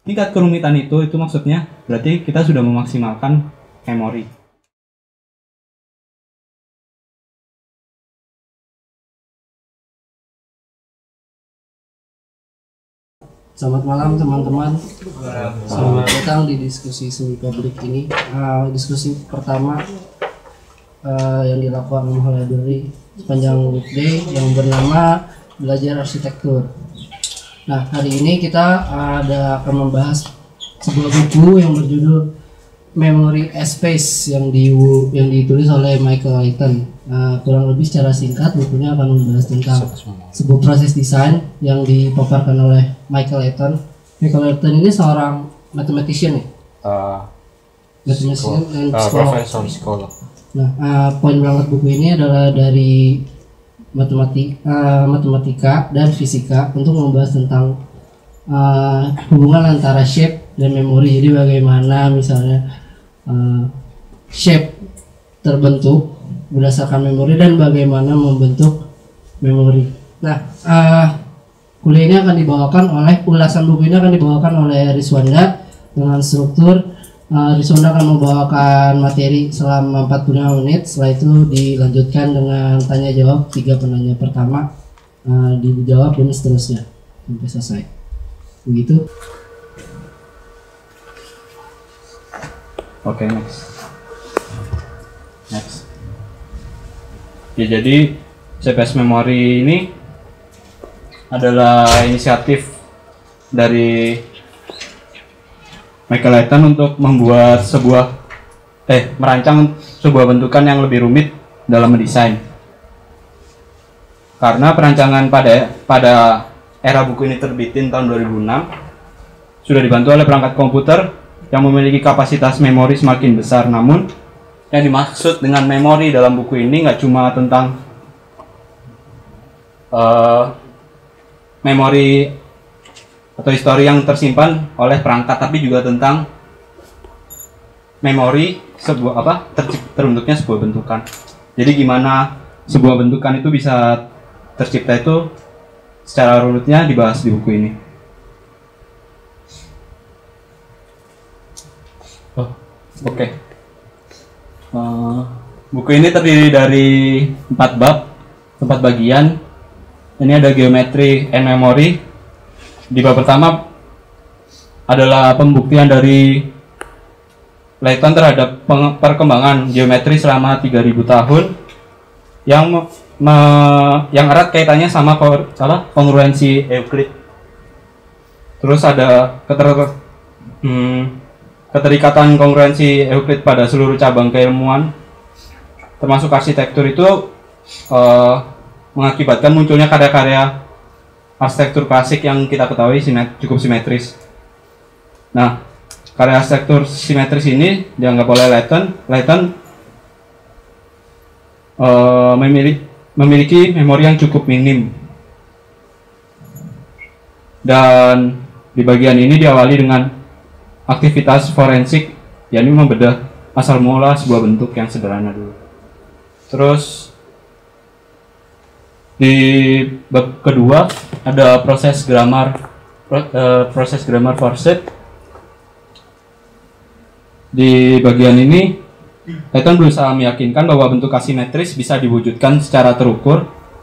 tingkat kerumitan itu maksudnya berarti kita sudah memaksimalkan memori. Selamat malam teman-teman. Selamat datang di diskusi semi publik ini. Diskusi pertama yang dilakukan oleh Library sepanjang weekday yang bernama Belajar Arsitektur. Nah, hari ini kita akan membahas sebuah buku yang berjudul Memory as Space yang ditulis oleh Michael Layton. Kurang lebih secara singkat bukunya akan membahas tentang sebuah proses desain yang dipaparkan oleh Michael Layton. Michael Layton ini seorang mathematician ya? Mathematician dan profesor psikolog. Nah, poin berangkat buku ini adalah dari matematika dan fisika untuk membahas tentang hubungan antara shape dan memori. Jadi bagaimana misalnya shape terbentuk berdasarkan memori dan bagaimana membentuk memori. Nah, kuliah ini akan dibawakan oleh ulasan buku ini akan dibawakan oleh Riswanda dengan struktur Riswanda akan membawakan materi selama 45 menit. Setelah itu dilanjutkan dengan tanya jawab 3 penanya pertama, dijawab dan seterusnya sampai selesai. Begitu. Oke, next. Ya, jadi CPS Memory ini adalah inisiatif dari Michael Layton untuk membuat merancang sebuah bentukan yang lebih rumit dalam mendesain. Karena perancangan pada era buku ini terbitin tahun 2006 sudah dibantu oleh perangkat komputer yang memiliki kapasitas memori semakin besar. Namun yang dimaksud dengan memori dalam buku ini nggak cuma tentang memori atau histori yang tersimpan oleh perangkat, tapi juga tentang memori terbentuknya sebuah bentukan. Jadi gimana sebuah bentukan itu bisa tercipta itu secara runutnya dibahas di buku ini. Oke. Buku ini terdiri dari 4 bagian. Ini ada geometri and memory. Di bab pertama adalah pembuktian dari Leyton terhadap perkembangan geometri selama 3000 tahun yang erat kaitannya sama kongruensi Euclid. Terus ada keterikatan kongruensi Euclid pada seluruh cabang keilmuan, termasuk arsitektur. Itu mengakibatkan munculnya karya-karya arsitektur klasik yang kita ketahui cukup simetris. Nah, karya arsitektur simetris ini dianggap oleh Leyton memiliki memori yang cukup minim. Dan di bagian ini diawali dengan aktivitas forensik, yakni membedah asal mula sebuah bentuk yang sederhana dulu. Terus di bab kedua ada proses grammar forset. Di bagian ini Leyton berusaha meyakinkan bahwa bentuk asimetris bisa diwujudkan secara terukur,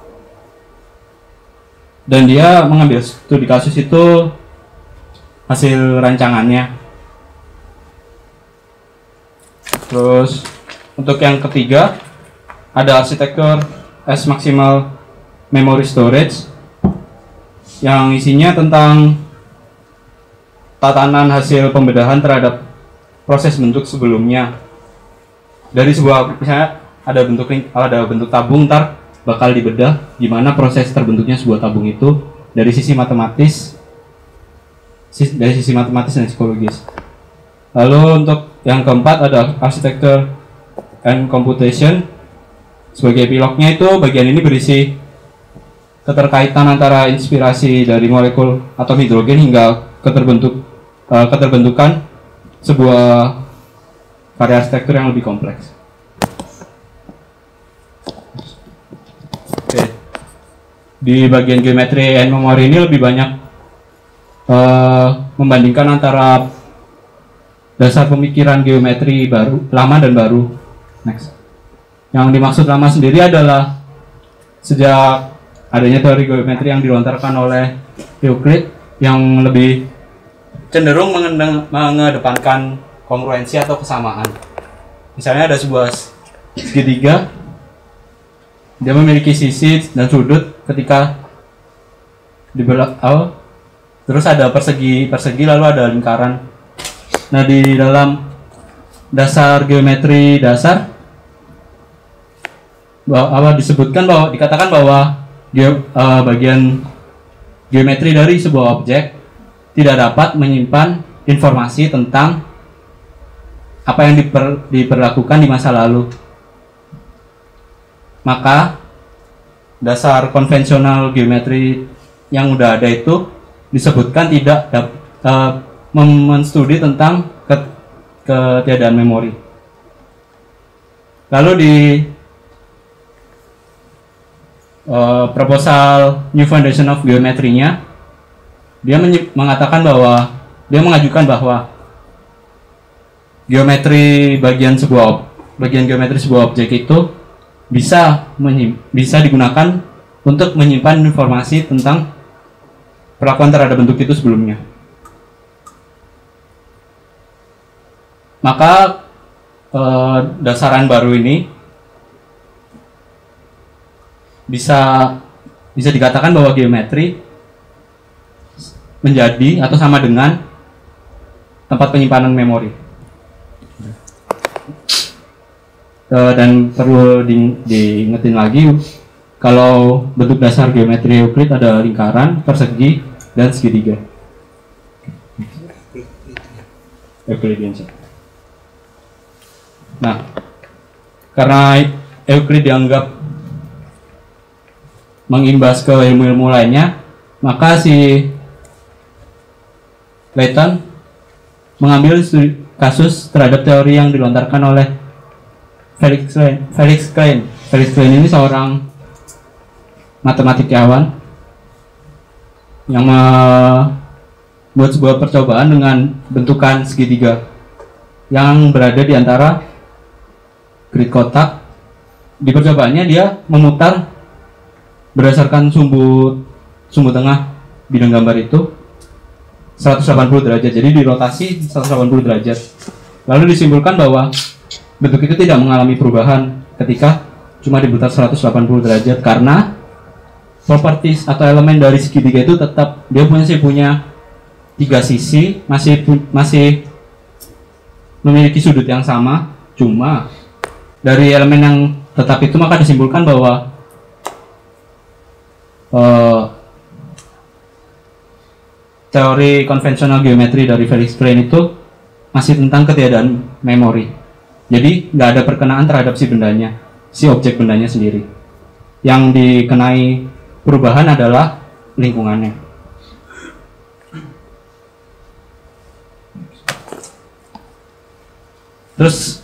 dan dia mengambil studi kasus itu hasil rancangannya. Terus untuk yang ketiga ada arsitektur as maximal memory storage yang isinya tentang tatanan hasil pembedahan terhadap proses bentuk sebelumnya. Dari sebuah, misalnya ada bentuk tabung, ntar bakal dibedah gimana proses terbentuknya sebuah tabung itu dari sisi matematis dan psikologis. Lalu untuk yang keempat ada arsitektur and computation. Sebagai epilognya itu bagian ini berisi keterkaitan antara inspirasi dari molekul atom hidrogen hingga keterbentukan sebuah karya arsitektur yang lebih kompleks. Oke. Di bagian geometri and memory ini lebih banyak membandingkan antara dasar pemikiran geometri lama dan baru. Next. Yang dimaksud lama sendiri adalah sejak adanya teori geometri yang dilontarkan oleh Euclid yang lebih cenderung mengedepankan kongruensi atau kesamaan. Misalnya ada sebuah segitiga, dia memiliki sisi dan sudut ketika terus ada persegi lalu ada lingkaran. Nah, di dalam dasar geometri dasar dikatakan bahwa bagian geometri dari sebuah objek tidak dapat menyimpan informasi tentang apa yang diperlakukan di masa lalu. Maka dasar konvensional geometri yang udah ada itu disebutkan tidak menstudi tentang ketiadaan memori. Lalu di proposal New Foundation of Geometry-nya, dia mengajukan bahwa bagian geometri sebuah objek itu bisa digunakan untuk menyimpan informasi tentang perlakuan terhadap bentuk itu sebelumnya. Maka dasaran baru ini bisa dikatakan bahwa geometri menjadi atau sama dengan tempat penyimpanan memori. Dan perlu diingetin lagi, kalau bentuk dasar geometri Euclid ada lingkaran, persegi, dan segitiga. Euclidean. Nah, karena Euclid dianggap mengimbas ke ilmu-ilmu lainnya, maka si Leyton mengambil kasus terhadap teori yang dilontarkan oleh Felix Klein. Felix Klein ini seorang matematikawan yang membuat sebuah percobaan dengan bentukan segitiga yang berada di antara grid kotak. Di percobaannya dia memutar berdasarkan sumbu tengah bidang gambar itu 180 derajat, jadi dirotasi 180 derajat. Lalu disimpulkan bahwa bentuk itu tidak mengalami perubahan ketika cuma diputar 180 derajat karena properties atau elemen dari segitiga itu tetap, dia punya 3 sisi, masih memiliki sudut yang sama, cuma dari elemen yang tetap itu maka disimpulkan bahwa teori konvensional geometri dari Felix Klein itu masih tentang ketiadaan memori. Jadi nggak ada perkenaan terhadap si objek bendanya sendiri. Yang dikenai perubahan adalah lingkungannya. Terus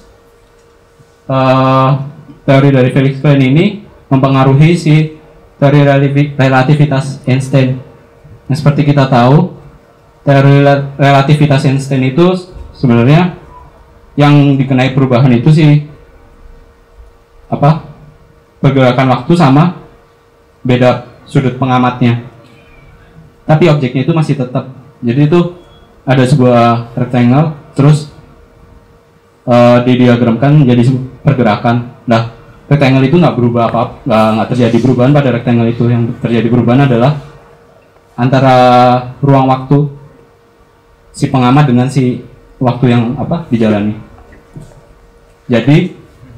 teori dari Felix Klein ini mempengaruhi si teori relativitas Einstein. Nah, seperti kita tahu, teori relativitas Einstein itu sebenarnya yang dikenai perubahan itu sih pergerakan waktu sama beda sudut pengamatnya, tapi objeknya itu masih tetap. Jadi itu ada sebuah rectangle, terus didiagramkan menjadi pergerakan. Nah, rectangle itu nggak berubah nggak terjadi perubahan pada rectangle itu. Yang terjadi perubahan adalah antara ruang waktu si pengamat dengan si waktu yang dijalani. Jadi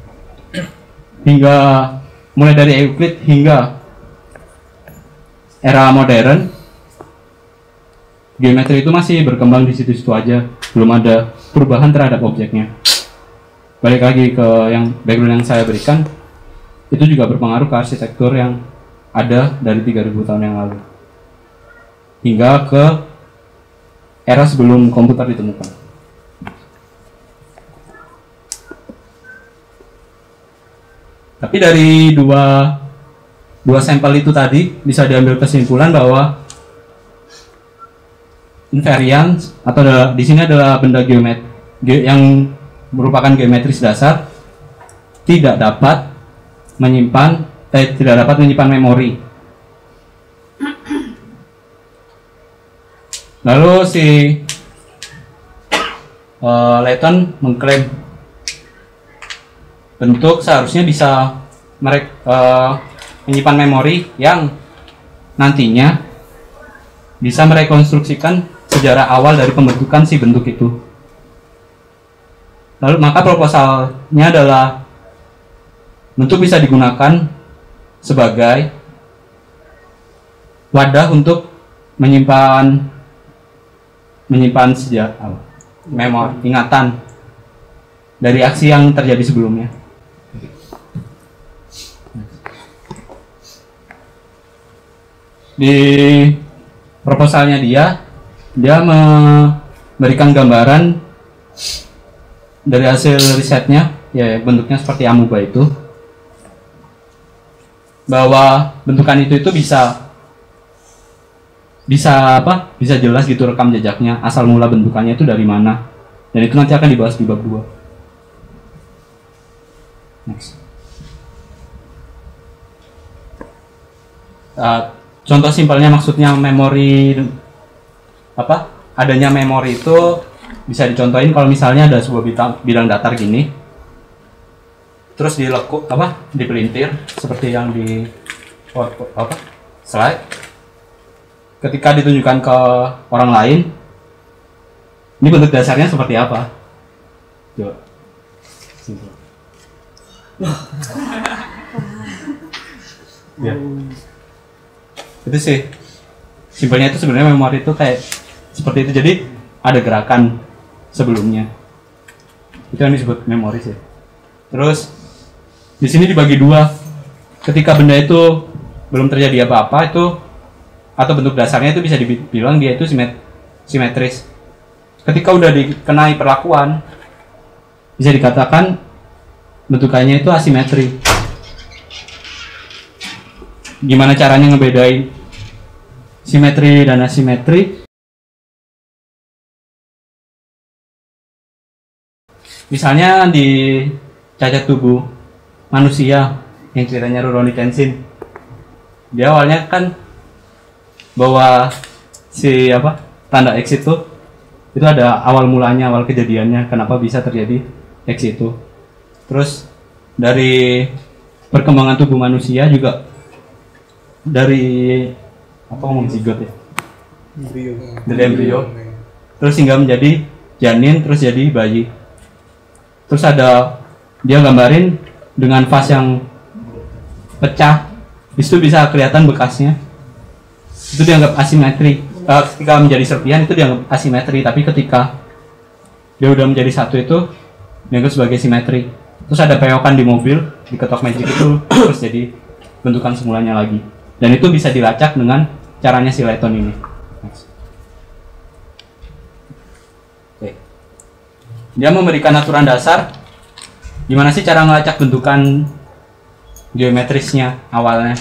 mulai dari Euclid hingga era modern, geometri itu masih berkembang di situ-situ aja, belum ada perubahan terhadap objeknya. Balik lagi ke background yang saya berikan, itu juga berpengaruh ke arsitektur yang ada dari 3000 tahun yang lalu hingga ke era sebelum komputer ditemukan. Tapi dari dua sampel itu tadi bisa diambil kesimpulan bahwa invariance atau di sini adalah benda yang merupakan geometris dasar tidak dapat menyimpan memori. Lalu si Leyton mengklaim bentuk seharusnya bisa menyimpan memori yang nantinya bisa merekonstruksikan sejarah awal dari pembentukan si bentuk itu. Lalu maka proposalnya adalah bentuk bisa digunakan sebagai wadah untuk menyimpan sejarah memori ingatan dari aksi yang terjadi sebelumnya. Di proposalnya dia memberikan gambaran dari hasil risetnya, ya bentuknya seperti amuba itu, bahwa bentukan itu bisa jelas gitu rekam jejaknya, asal mula bentukannya itu dari mana, dan itu nanti akan dibahas di bab 2. Next. Contoh simpelnya maksudnya memori adanya memori itu bisa dicontohin kalau misalnya ada sebuah bidang datar gini, terus dipelintir seperti yang di slide. Ketika ditunjukkan ke orang lain, ini bentuk dasarnya seperti apa? Coba. Ya. Itu sih simpelnya, itu sebenarnya memori itu kayak seperti itu. Jadi ada gerakan sebelumnya, itu yang disebut memori sih. Terus di sini dibagi dua. Ketika benda itu belum terjadi apa-apa itu, atau bentuk dasarnya itu bisa dibilang dia itu simetris. Ketika udah dikenai perlakuan, bisa dikatakan bentukannya itu asimetri. Gimana caranya ngebedain simetri dan asimetri? Misalnya di cacat tubuh manusia yang ceritanya Rurouni Kenshin, dia awalnya kan bahwa si tanda X itu ada awal mulanya, awal kejadiannya, kenapa bisa terjadi X itu. Terus dari perkembangan tubuh manusia juga, dari zigot ya, dari embrio, terus hingga menjadi janin, terus jadi bayi. Terus dia gambarin dengan vas yang pecah, itu bisa kelihatan bekasnya. Itu dianggap asimetri. Ketika menjadi serpihan itu dianggap asimetri, tapi ketika dia udah menjadi satu itu dianggap sebagai simetri. Terus ada peokan di mobil, diketok magic itu terus jadi bentukan semulanya lagi. Dan itu bisa dilacak dengan caranya si Leyton ini. Oke. Dia memberikan aturan dasar gimana sih cara ngelacak bentukan geometrisnya awalnya.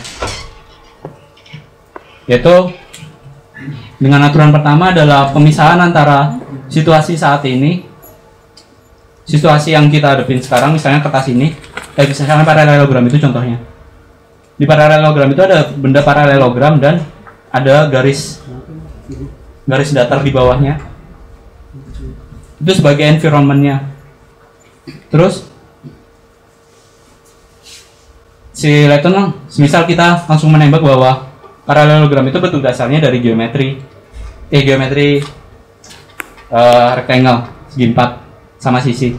Yaitu dengan aturan pertama adalah pemisahan antara situasi saat ini, situasi yang kita hadapin sekarang, misalnya kertas ini, misalnya paralelogram itu contohnya. Di paralelogram itu ada benda paralelogram dan ada garis datar di bawahnya. Itu sebagai environment-nya. Terus si Leyton, misal kita langsung menembak bahwa paralelogram itu bentuk dasarnya dari geometri rectangle segi 4 sama sisi.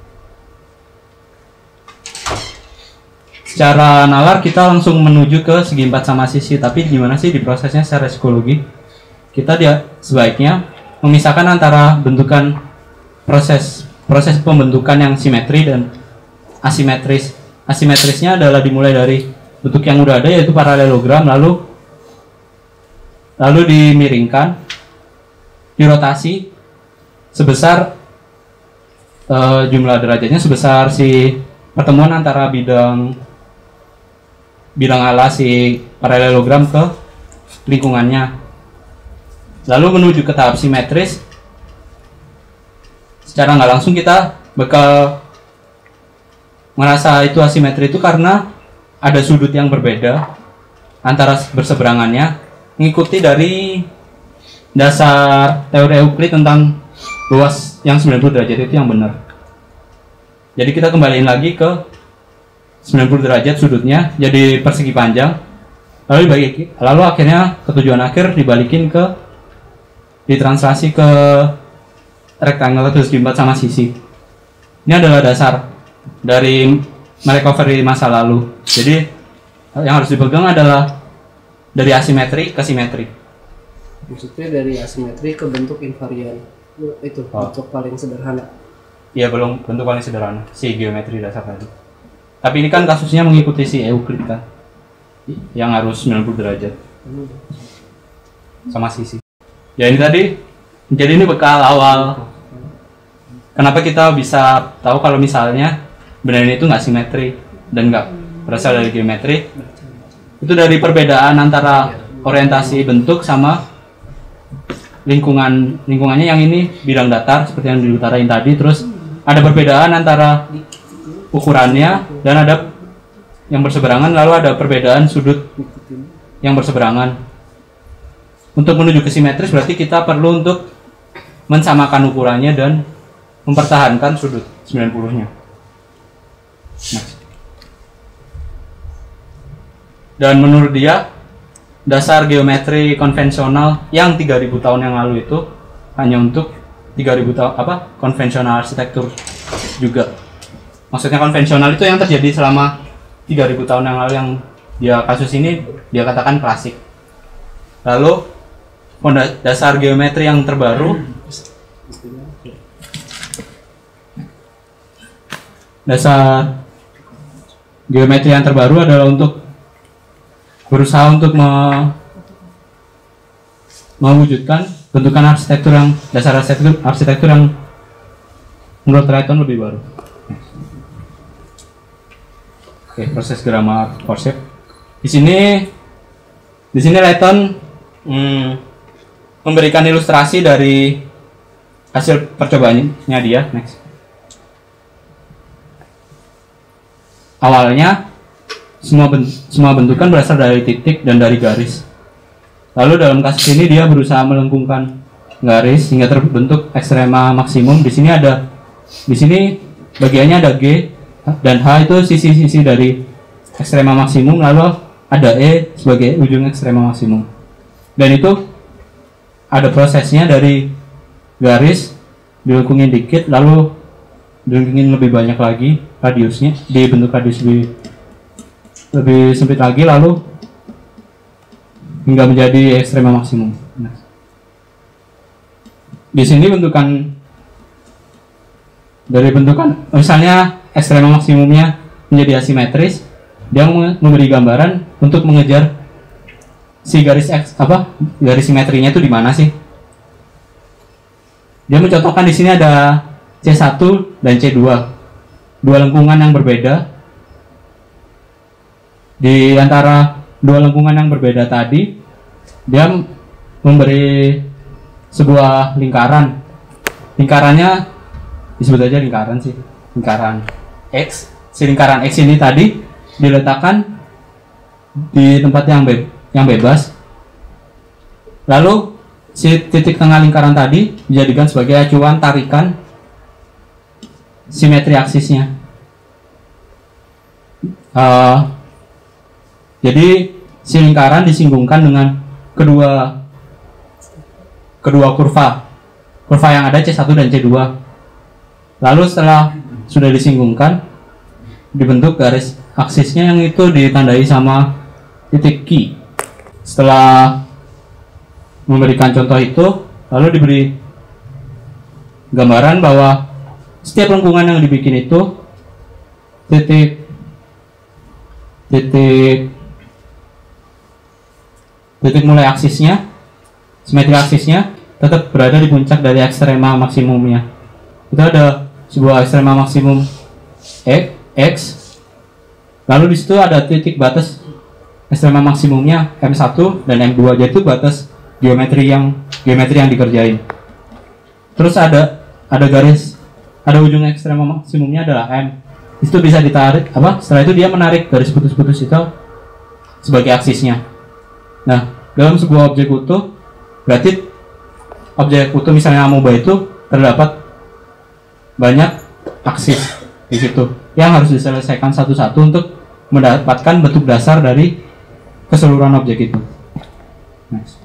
Secara nalar kita langsung menuju ke segi 4 sama sisi, tapi gimana sih di prosesnya secara psikologi? Kita sebaiknya memisahkan antara bentukan proses pembentukan yang simetri dan asimetris. Asimetrisnya adalah dimulai dari bentuk yang udah ada, yaitu paralelogram, lalu dimiringkan, dirotasi sebesar jumlah derajatnya sebesar si pertemuan antara bidang ala si paralelogram ke lingkungannya. Lalu menuju ke tahap simetris, secara nggak langsung kita bakal merasa itu asimetri itu karena ada sudut yang berbeda antara berseberangannya, mengikuti dari dasar teori Euclid tentang luas yang 90 derajat itu yang benar. Jadi kita kembaliin lagi ke 90 derajat sudutnya jadi persegi panjang, lalu akhirnya ke tujuan akhir ditranslasi ke rectangle terus diempat sama sisi. Ini adalah dasar dari merecovery masa lalu. Jadi yang harus dipegang adalah dari asimetri ke simetri. Maksudnya dari asimetri ke bentuk invarian. Itu bentuk paling sederhana. Iya, belum bentuk paling sederhana si geometri dasar tadi. Tapi ini kan kasusnya mengikuti si Euclid kan, yang harus 90 derajat sama sisi. Ya ini tadi, jadi ini bekal awal kenapa kita bisa tahu kalau misalnya benda ini itu nggak simetri dan nggak berasal dari geometri. Itu dari perbedaan antara orientasi bentuk sama lingkungannya. Yang ini bidang datar seperti yang diutarain tadi. Terus ada perbedaan antara ukurannya dan ada yang berseberangan, lalu ada perbedaan sudut yang berseberangan. Untuk menuju ke simetris berarti kita perlu untuk mensamakan ukurannya dan mempertahankan sudut 90-nya. Dan menurut dia, dasar geometri konvensional yang 3000 tahun yang lalu itu hanya untuk 3000 tahun konvensional arsitektur juga. Maksudnya konvensional itu yang terjadi selama 3000 tahun yang lalu, yang dia kasus ini dia katakan klasik. Lalu dasar geometri yang terbaru, dasar geometri yang terbaru adalah untuk berusaha untuk mewujudkan bentukan arsitektur yang dasar arsitektur yang menurut Leyton lebih baru. Oke, proses grammar concept. Di sini Leyton memberikan ilustrasi dari hasil percobaannya dia. Next. Awalnya semua bentukan berasal dari titik dan dari garis. Lalu dalam kasus ini dia berusaha melengkungkan garis hingga terbentuk ekstrema maksimum. Di sini bagiannya ada G dan H itu sisi-sisi dari ekstrema maksimum, lalu ada E sebagai ujung ekstrema maksimum. Dan itu ada prosesnya dari garis dilengkungin dikit, lalu dilengkungin lebih banyak lagi radiusnya, dibentuk radius lebih sempit lagi, lalu hingga menjadi ekstrema maksimum. Nah, di sini bentukan misalnya ekstrema maksimumnya menjadi asimetris, dia memberi gambaran untuk mengejar si garis simetrinya itu di mana sih? Dia mencontohkan di sini ada C1 dan C2, dua lengkungan yang berbeda. Di antara dua lengkungan yang berbeda tadi, dia memberi sebuah lingkaran. Lingkarannya disebut aja lingkaran sih, lingkaran X. Si lingkaran X ini tadi diletakkan di tempat yang bebas. Lalu si titik tengah lingkaran tadi dijadikan sebagai acuan tarikan simetri aksisnya. Jadi si lingkaran disinggungkan dengan kedua kurva yang ada C1 dan C2. Lalu setelah sudah disinggungkan, dibentuk garis aksisnya yang itu ditandai sama titik Q. Setelah memberikan contoh itu, lalu diberi gambaran bahwa setiap lengkungan yang dibikin itu titik mulai aksisnya, simetri aksisnya tetap berada di puncak dari ekstrema maksimumnya. Itu ada sebuah ekstrema maksimum X, lalu di situ ada titik batas ekstrema maksimumnya M1 dan M2, jadi itu batas geometri yang dikerjain. Terus ada ujung ekstrem maksimumnya adalah M. Itu bisa ditarik setelah itu dia menarik garis putus-putus itu sebagai aksisnya. Nah, dalam sebuah objek utuh, berarti objek utuh misalnya amoeba itu terdapat banyak aksis di situ yang harus diselesaikan satu-satu untuk mendapatkan bentuk dasar dari keseluruhan objek itu. Next.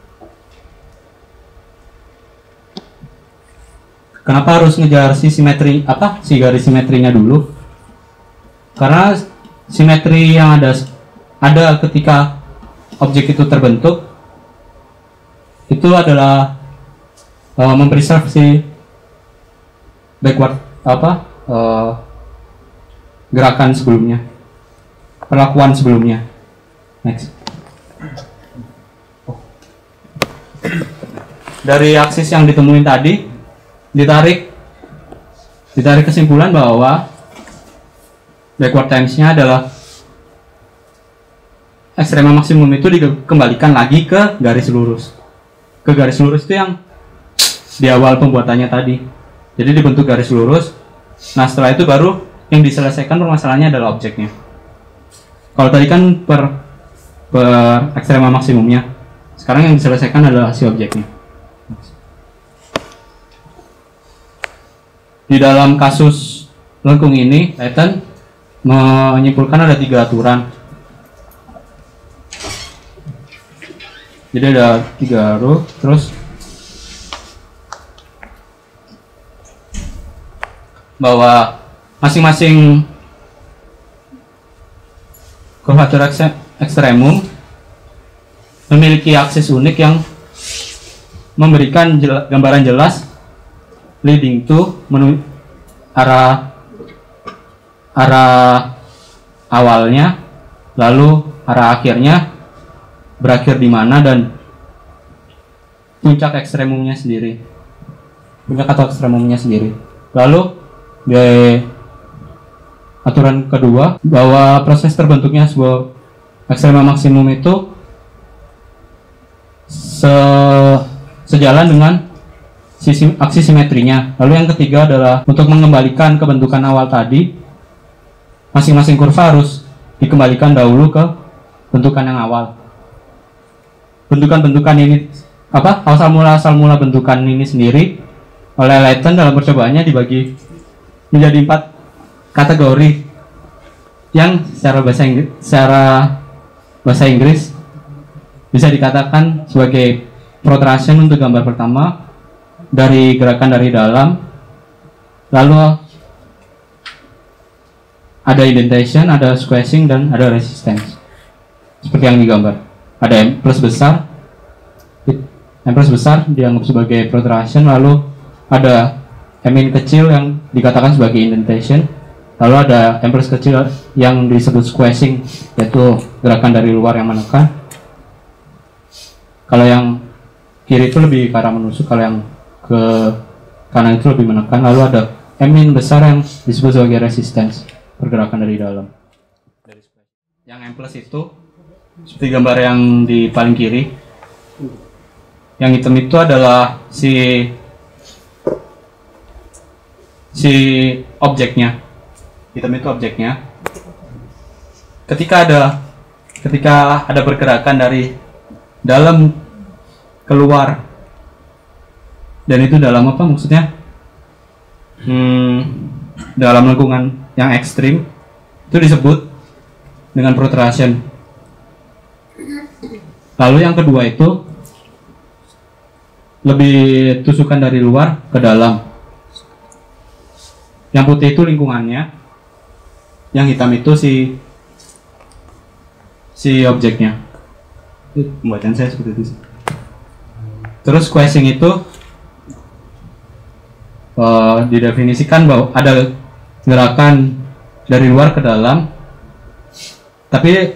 Kenapa harus ngejar si garis simetrinya dulu? Karena simetri yang ada ketika objek itu terbentuk itu adalah mempreserve si backward gerakan sebelumnya, perlakuan sebelumnya. Next. Dari aksis yang ditemuin tadi ditarik kesimpulan bahwa backward times-nya adalah ekstrema maksimum itu dikembalikan lagi ke garis lurus. Ke garis lurus itu yang di awal pembuatannya tadi. Jadi dibentuk garis lurus. Nah, setelah itu baru yang diselesaikan permasalahannya adalah objeknya. Kalau tadi kan per ekstrema maksimumnya. Sekarang yang diselesaikan adalah si objeknya. Di dalam kasus lengkung ini, Leyton menyimpulkan ada 3 aturan. Jadi ada 3 rule, terus bahwa masing-masing kurvatur ekstremum memiliki aksis unik yang memberikan gambaran jelas leading to arah awalnya, lalu arah akhirnya berakhir di mana, dan puncak ekstremumnya sendiri, puncak atau ekstremumnya sendiri. Lalu di aturan kedua bahwa proses terbentuknya sebuah ekstrema maksimum itu sejalan dengan aksi simetrinya. Lalu yang ketiga adalah untuk mengembalikan kebentukan awal tadi, masing-masing kurva harus dikembalikan dahulu ke bentukan yang awal. Bentukan-bentukan ini asal mula bentukan ini sendiri oleh Leyton dalam percobaannya dibagi menjadi 4 kategori yang secara bahasa Inggris bisa dikatakan sebagai protrusion untuk gambar pertama, dari gerakan dari dalam, lalu ada indentation, ada squashing, dan ada resistance seperti yang digambar. Ada M plus besar dianggap sebagai protrusion, lalu ada M kecil yang dikatakan sebagai indentation, lalu ada M plus kecil yang disebut squashing, yaitu gerakan dari luar yang menekan. Kalau yang kiri itu lebih ke arah menusuk, kalau yang ke kanan itu lebih menekan. Lalu ada M besar yang disebut sebagai resistance, pergerakan dari dalam. Yang M plus itu seperti gambar yang di paling kiri. Yang hitam itu adalah si objeknya. Hitam itu objeknya. Ketika ada pergerakan dari dalam keluar, dan itu dalam apa maksudnya? Dalam lingkungan yang ekstrim itu disebut dengan protrusion. Lalu yang kedua itu lebih tusukan dari luar ke dalam. Yang putih itu lingkungannya, yang hitam itu si objeknya. Pembacaan saya seperti itu. Terus squashing itu didefinisikan bahwa ada gerakan dari luar ke dalam, tapi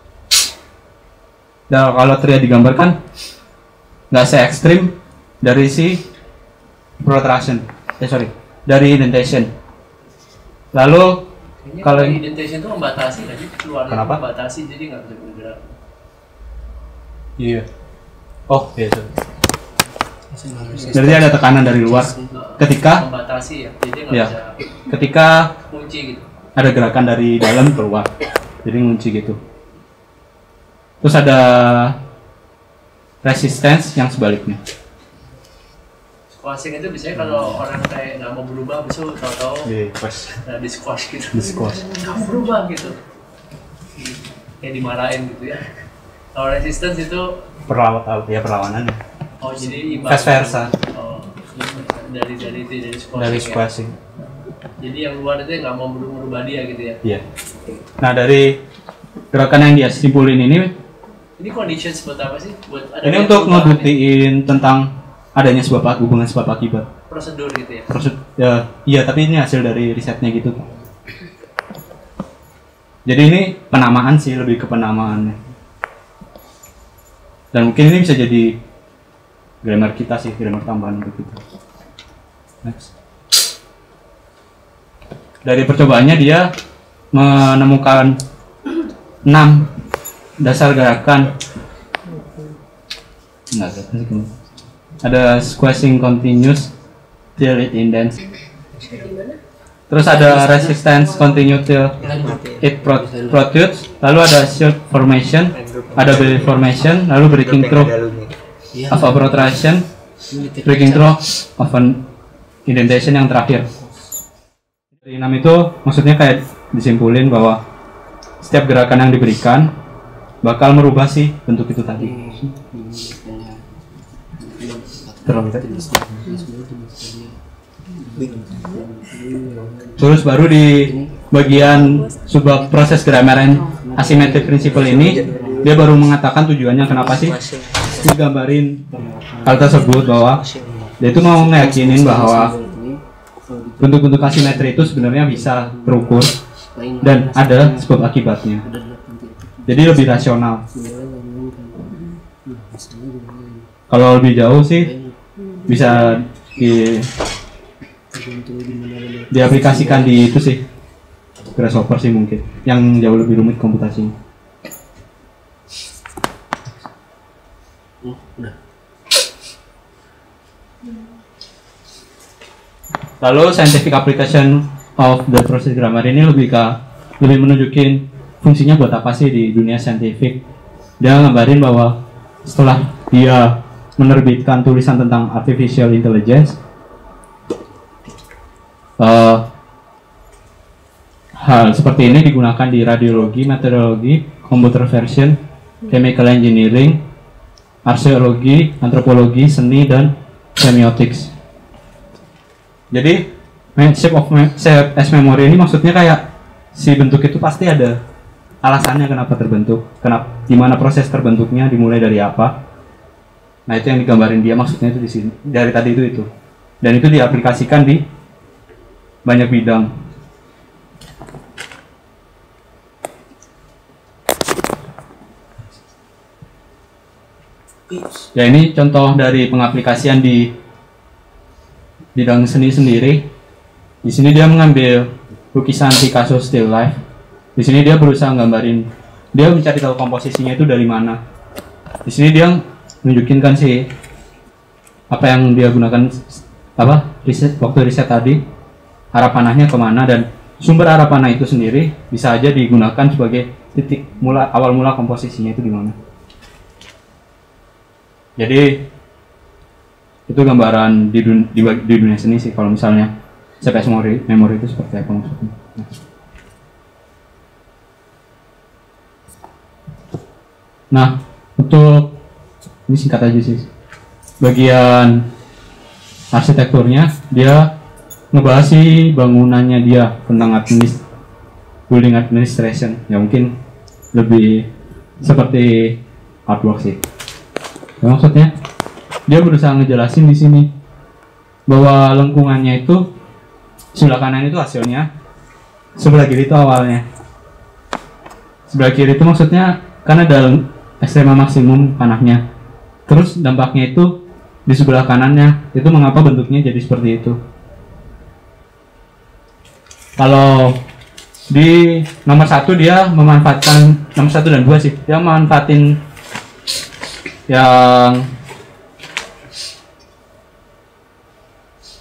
kalau terlihat digambarkan nggak se-ekstrim dari si protrusion, dari indentation. Lalu kalau indentation itu membatasi, jadi keluarnya kenapa? Membatasi, jadi nggak bisa bergerak. Iya. Oh, iya. Jadi ada tekanan dari luar ketika membatasi ya. Jadi nggak ya, bisa ketika kunci gitu. ada gerakan dari dalam keluar. Jadi ngunci gitu. Terus ada resistance yang sebaliknya. Squashing itu biasanya kalau orang kayak nggak mau berubah, besok tahu-tahu di squash gitu. Di squash. Nggak mau berubah gitu. Kayak dimarahin gitu ya. Kalau resistance itu perlawanan. oh jadi Vice versa. Oh, dari squashing. Dari squashing. Ya? Jadi yang luar itu nggak mau merubah dia gitu ya. Iya. Nah, dari gerakan yang dia simpulin ini conditions buat apa sih? Buat ada ini untuk ngebuktiin tentang adanya hubungan sebab akibat. Prosedur gitu ya. Ya, iya, tapi ini hasil dari risetnya gitu. Jadi ini penamaan sih, lebih ke penamaannya. Dan mungkin ini bisa jadi grammar kita sih, grammar tambahan untuk kita. Next. Dari percobaannya dia menemukan 6 dasar gerakan. Ada squashing continuous till it indents. Terus ada resistance continue till it protrudes. Lalu ada shield formation, ada belly formation, lalu breaking through of a protrusion, breaking through of an indentation yang terakhir. Dari 6 itu maksudnya kayak disimpulin bahwa setiap gerakan yang diberikan bakal merubah sih bentuk itu tadi. Terus baru di bagian subbab proses grammar and asymmetric principle ini dia baru mengatakan tujuannya kenapa sih digambarin hal tersebut, bahwa dia itu mau ngeyakinin bahwa bentuk-bentuk asimetri itu sebenarnya bisa terukur dan ada sebab akibatnya. Jadi lebih rasional. Kalau lebih jauh sih bisa diaplikasikan di itu sih, grasshopper sih mungkin, yang jauh lebih rumit komputasinya. Lalu scientific application of the process grammar ini lebih menunjukin fungsinya buat apa sih di dunia saintifik. Dia ngabarin bahwa setelah dia menerbitkan tulisan tentang artificial intelligence, hal seperti ini digunakan di radiologi, meteorologi, computer vision, chemical engineering, arkeologi, antropologi, seni, dan semiotics. Jadi shape as memory ini maksudnya kayak si bentuk itu pasti ada alasannya kenapa terbentuk, gimana proses terbentuknya, dimulai dari apa. Nah, itu yang digambarin dia, maksudnya itu di sini. Dari tadi itu. Dan itu diaplikasikan di banyak bidang. Ya, ini contoh dari pengaplikasian di bidang seni sendiri. Di sini dia mengambil lukisan Picasso still life. Di sini dia berusaha gambarin, dia mencari tahu komposisinya itu dari mana. Di sini dia nunjukin kan sih apa yang dia gunakan, waktu riset tadi, arah panahnya kemana, dan sumber arah panah itu sendiri bisa aja digunakan sebagai titik awal mula komposisinya itu di mana. Jadi itu gambaran di dunia seni sih, kalau misalnya shape as memory itu seperti apa maksudnya. Nah, untuk ini singkat aja sih, bagian arsitekturnya dia ngebahas sih bangunannya dia tentang building administration, ya mungkin lebih seperti artwork sih. Ya, maksudnya dia berusaha ngejelasin di sini bahwa lengkungannya itu sebelah kanan itu hasilnya, sebelah kiri itu awalnya. Sebelah kiri itu maksudnya karena ada ekstrema maksimum panahnya. Terus dampaknya itu di sebelah kanannya, itu mengapa bentuknya jadi seperti itu. Kalau di nomor 1 dia memanfaatkan, nomor 1 dan 2 sih, dia memanfaatin yang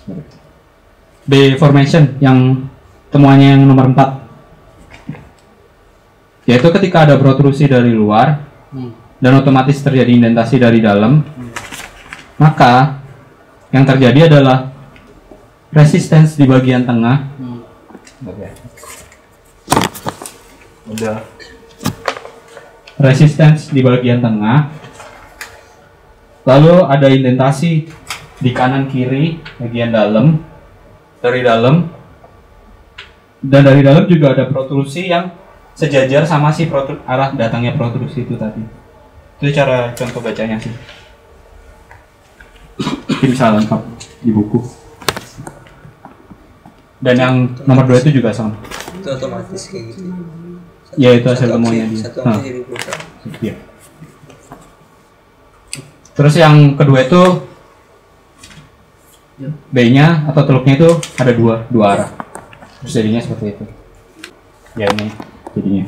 Deformation yang temuannya yang nomor 4, yaitu ketika ada protrusi dari luar dan otomatis terjadi indentasi dari dalam, maka yang terjadi adalah resistance di bagian tengah. Udah. Resistance di bagian tengah, lalu ada indentasi di kanan kiri bagian dalam, dari dalam, dan dari dalam juga ada protrusi yang sejajar sama si arah datangnya protrusi itu tadi. Itu cara contoh bacanya sih. Mungkin bisa lengkap di buku. Dan yang nomor 2 itu juga sama. Itu otomatis kayak gitu. Ya itu hasil temuannya dia. Satu aksi jadi perusahaan. Iya. Terus yang kedua itu B-nya atau teluknya itu ada dua arah. Terus jadinya seperti itu. Ya ini jadinya.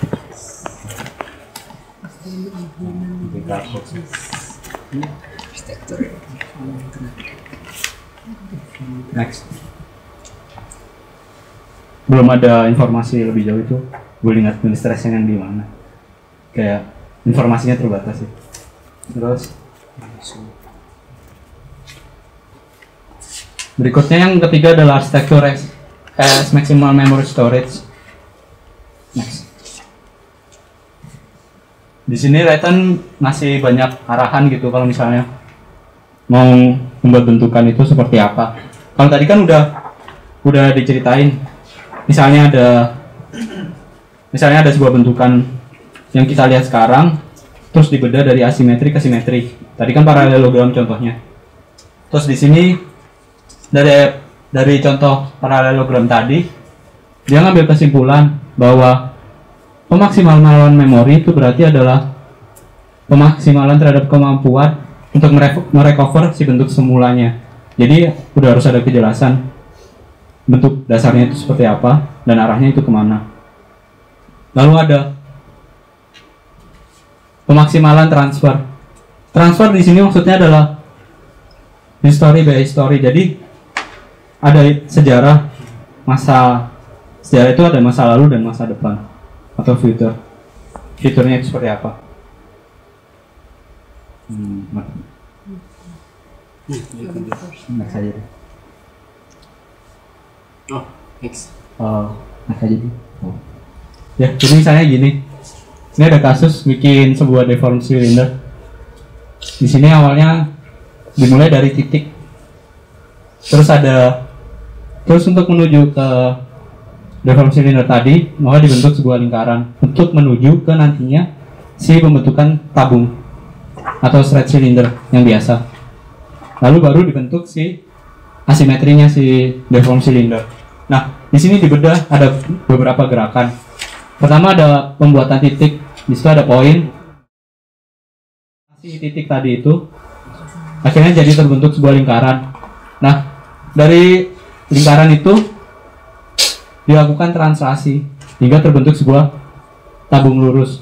Next. Belum ada informasi lebih jauh itu. Gue ingat stresnya yang di mana. Kayak informasinya terbatas sih. Terus berikutnya yang ketiga adalah arsitektur as maximal memory storage. Next. Di sini Leyton ngasih banyak arahan gitu kalau misalnya mau membuat bentukan itu seperti apa. Kalau tadi kan udah diceritain. Misalnya ada sebuah bentukan yang kita lihat sekarang, terus dibedah dari asimetri ke simetri. Tadi kan paralelogram contohnya. Terus di sini dari contoh paralelogram tadi, dia ngambil kesimpulan bahwa pemaksimalan memori itu berarti adalah pemaksimalan terhadap kemampuan untuk merecover si bentuk semulanya. Jadi udah harus ada kejelasan bentuk dasarnya itu seperti apa dan arahnya itu kemana. Lalu ada pemaksimalan transfer. Transfer di sini maksudnya adalah history by history. Jadi ada sejarah itu ada masa lalu dan masa depan atau future. Future-nya itu seperti apa? Next aja deh. Next. Next aja deh. Ya, jadi misalnya gini. Ini ada kasus bikin sebuah deform cylinder. Di sini awalnya dimulai dari titik. Terus untuk menuju ke deform cylinder tadi, maka dibentuk sebuah lingkaran untuk menuju ke nantinya si pembentukan tabung atau straight cylinder yang biasa. Lalu baru dibentuk si asimetrinya si deform cylinder. Nah, di sini dibedah ada beberapa gerakan. Pertama ada pembuatan titik, di situ ada poin. Si titik tadi itu akhirnya jadi terbentuk sebuah lingkaran. Nah, dari lingkaran itu dilakukan translasi hingga terbentuk sebuah tabung lurus.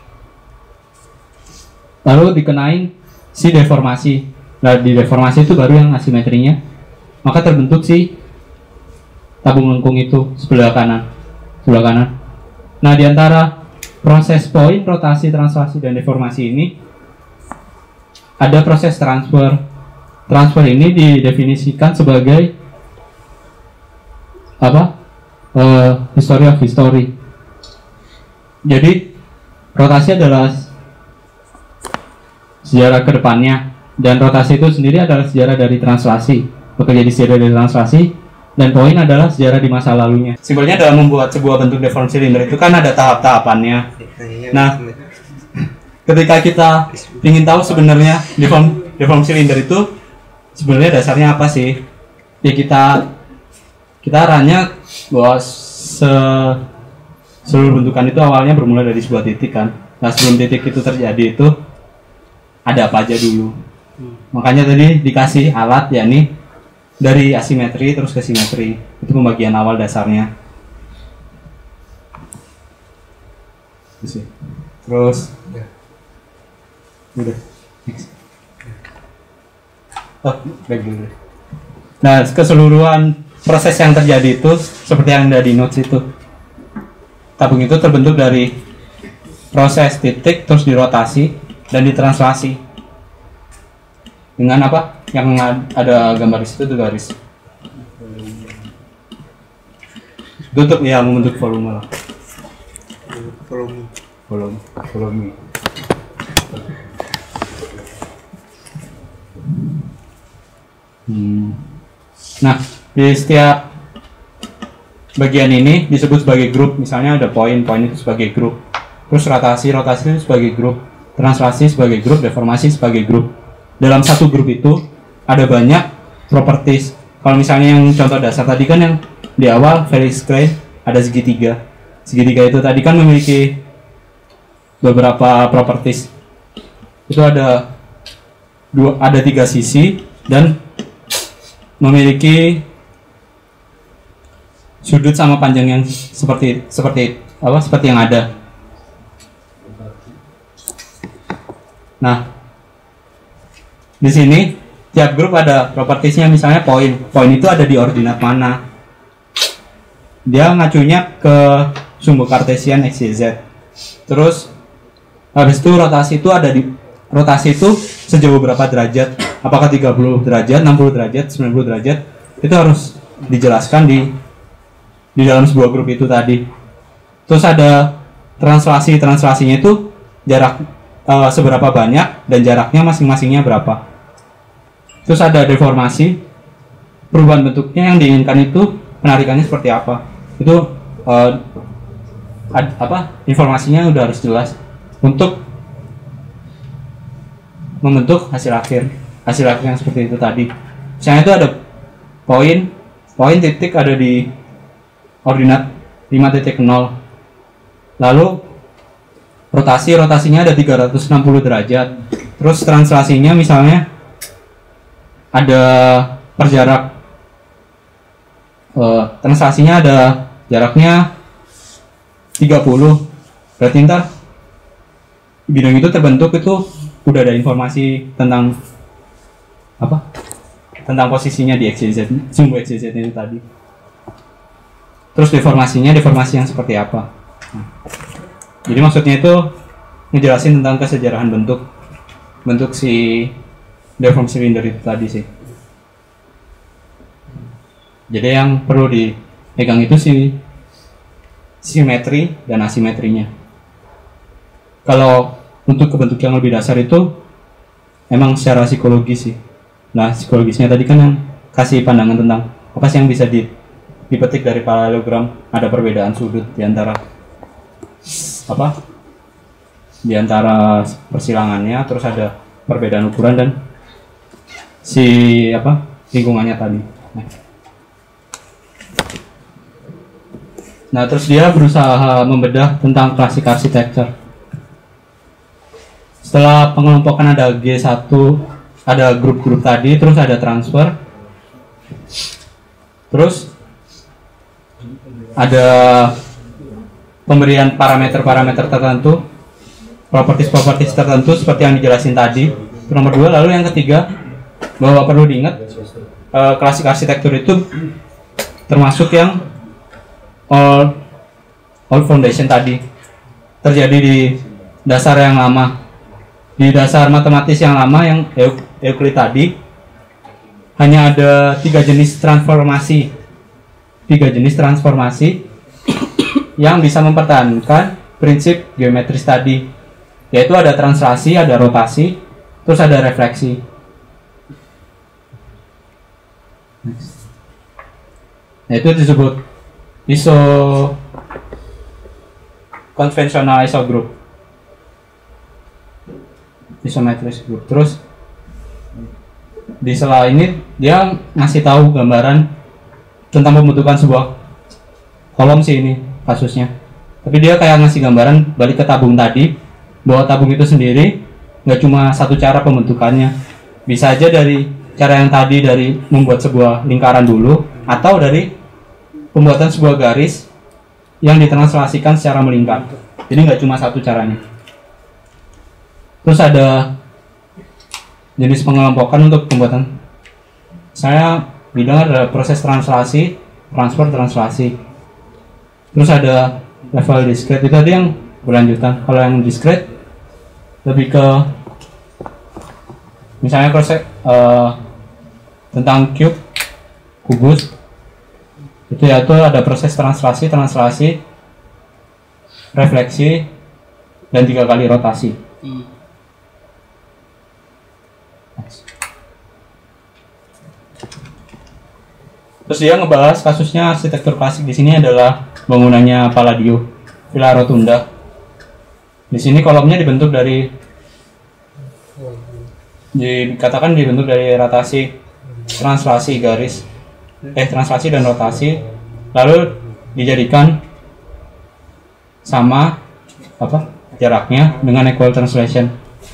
Lalu dikenain si deformasi. Nah, di deformasi itu baru yang asimetrinya. Maka terbentuk si tabung lengkung itu sebelah kanan. Nah, di antara proses poin, rotasi, translasi, dan deformasi ini ada proses transfer. Transfer ini didefinisikan sebagai history of history. Jadi rotasi adalah sejarah kedepannya, dan rotasi itu sendiri adalah sejarah dari translasi. Bekerja di sejarah dari translasi. Dan poin adalah sejarah di masa lalunya. Simpelnya dalam membuat sebuah bentuk deform cylinder itu kan ada tahap-tahapannya. Nah, ketika kita ingin tahu sebenarnya deform cylinder itu sebenarnya dasarnya apa sih? Ya kita arahnya bahwa seluruh bentukan itu awalnya bermula dari sebuah titik kan. Nah, sebelum titik itu terjadi itu ada apa aja dulu. Makanya tadi dikasih alat yakni dari asimetri terus ke simetri. Itu pembagian awal dasarnya. Terus udah next. Back dulu. Nah, keseluruhan proses yang terjadi itu seperti yang ada di notes itu. Tabung itu terbentuk dari proses titik, terus dirotasi dan ditranslasi. Dengan apa? Yang ada gambar di situ tuh garis. Itu untuk ya membentuk volume lah. Volume. Nah, di setiap bagian ini disebut sebagai grup. Misalnya ada poin itu sebagai grup. Terus rotasi itu sebagai grup. Translasi sebagai grup, deformasi sebagai grup. Dalam satu grup itu ada banyak properties. Kalau misalnya yang contoh dasar tadi kan yang di awal Felix Clay ada segitiga. Segitiga itu tadi kan memiliki beberapa properties. Itu ada 3 sisi dan memiliki sudut sama panjang yang seperti yang ada. Nah, di sini tiap grup ada propertiesnya. Misalnya poin itu ada di ordinat mana, dia ngacunya ke sumbu kartesian x, y, z. Terus habis itu rotasi itu sejauh berapa derajat, apakah 30 derajat, 60 derajat, 90 derajat, itu harus dijelaskan di dalam sebuah grup itu tadi. Terus ada translasinya itu jarak seberapa banyak dan jaraknya masing-masingnya berapa. Terus ada deformasi, perubahan bentuknya yang diinginkan itu penarikannya seperti apa. Itu informasinya udah harus jelas untuk membentuk hasil akhir yang seperti itu tadi. Misalnya itu ada poin titik ada di ordinat 5.0. Lalu rotasinya ada 360 derajat. Terus translasinya misalnya ada perjarak translasinya ada jaraknya 30. Berarti ntar bidang itu terbentuk itu udah ada informasi tentang tentang posisinya di XYZ, sumbu XYZ itu tadi. Terus deformasi yang seperti apa. Jadi maksudnya itu ngejelasin tentang kesejarahan bentuk si deform cylinder itu tadi sih. Jadi yang perlu dipegang itu simetri dan asimetrinya. Kalau untuk bentuk yang lebih dasar itu emang secara psikologis sih. Nah, psikologisnya tadi kan yang kasih pandangan tentang apa sih yang bisa dipetik dari paralelogram. Ada perbedaan sudut di antara persilangannya, terus ada perbedaan ukuran dan lingkungannya tadi. Nah, terus dia berusaha membedah tentang klasik arsitektur. Setelah pengelompokan ada G1, ada grup-grup tadi, terus ada transfer, terus ada pemberian parameter-parameter tertentu, properties tertentu seperti yang dijelasin tadi. Itu nomor 2. Lalu yang ketiga, bahwa perlu diingat klasik arsitektur itu termasuk yang all foundation tadi, terjadi di dasar yang lama, di dasar matematis yang lama yang Euclid tadi. Hanya ada 3 jenis transformasi yang bisa mempertahankan prinsip geometris tadi, yaitu ada translasi, ada rotasi, terus ada refleksi. Nah, itu disebut konvensional isogroup, isometris group. Terus di sela ini dia ngasih tahu gambaran tentang pembentukan sebuah kolom sih ini kasusnya. Tapi dia kayak ngasih gambaran balik ke tabung tadi, bahwa tabung itu sendiri nggak cuma satu cara pembentukannya. Bisa aja dari cara yang tadi, dari membuat sebuah lingkaran dulu, atau dari pembuatan sebuah garis yang ditranslasikan secara melingkar. Jadi nggak cuma satu caranya. Terus ada jenis pengelompokan untuk pembuatan. Saya bidang adalah proses translasi, transfer, translasi. Terus ada level discrete, itu tadi yang berlanjutan. Kalau yang discrete lebih ke misalnya proses tentang kubus, itu yaitu ada proses translasi, refleksi, dan 3 kali rotasi. Terus dia ngebahas kasusnya arsitektur klasik. Di sini adalah bangunannya Palladio, Villa Rotunda. Di sini kolomnya dibentuk dari dikatakan dibentuk dari rotasi, translasi garis, translasi dan rotasi, lalu dijadikan sama jaraknya dengan equal translation.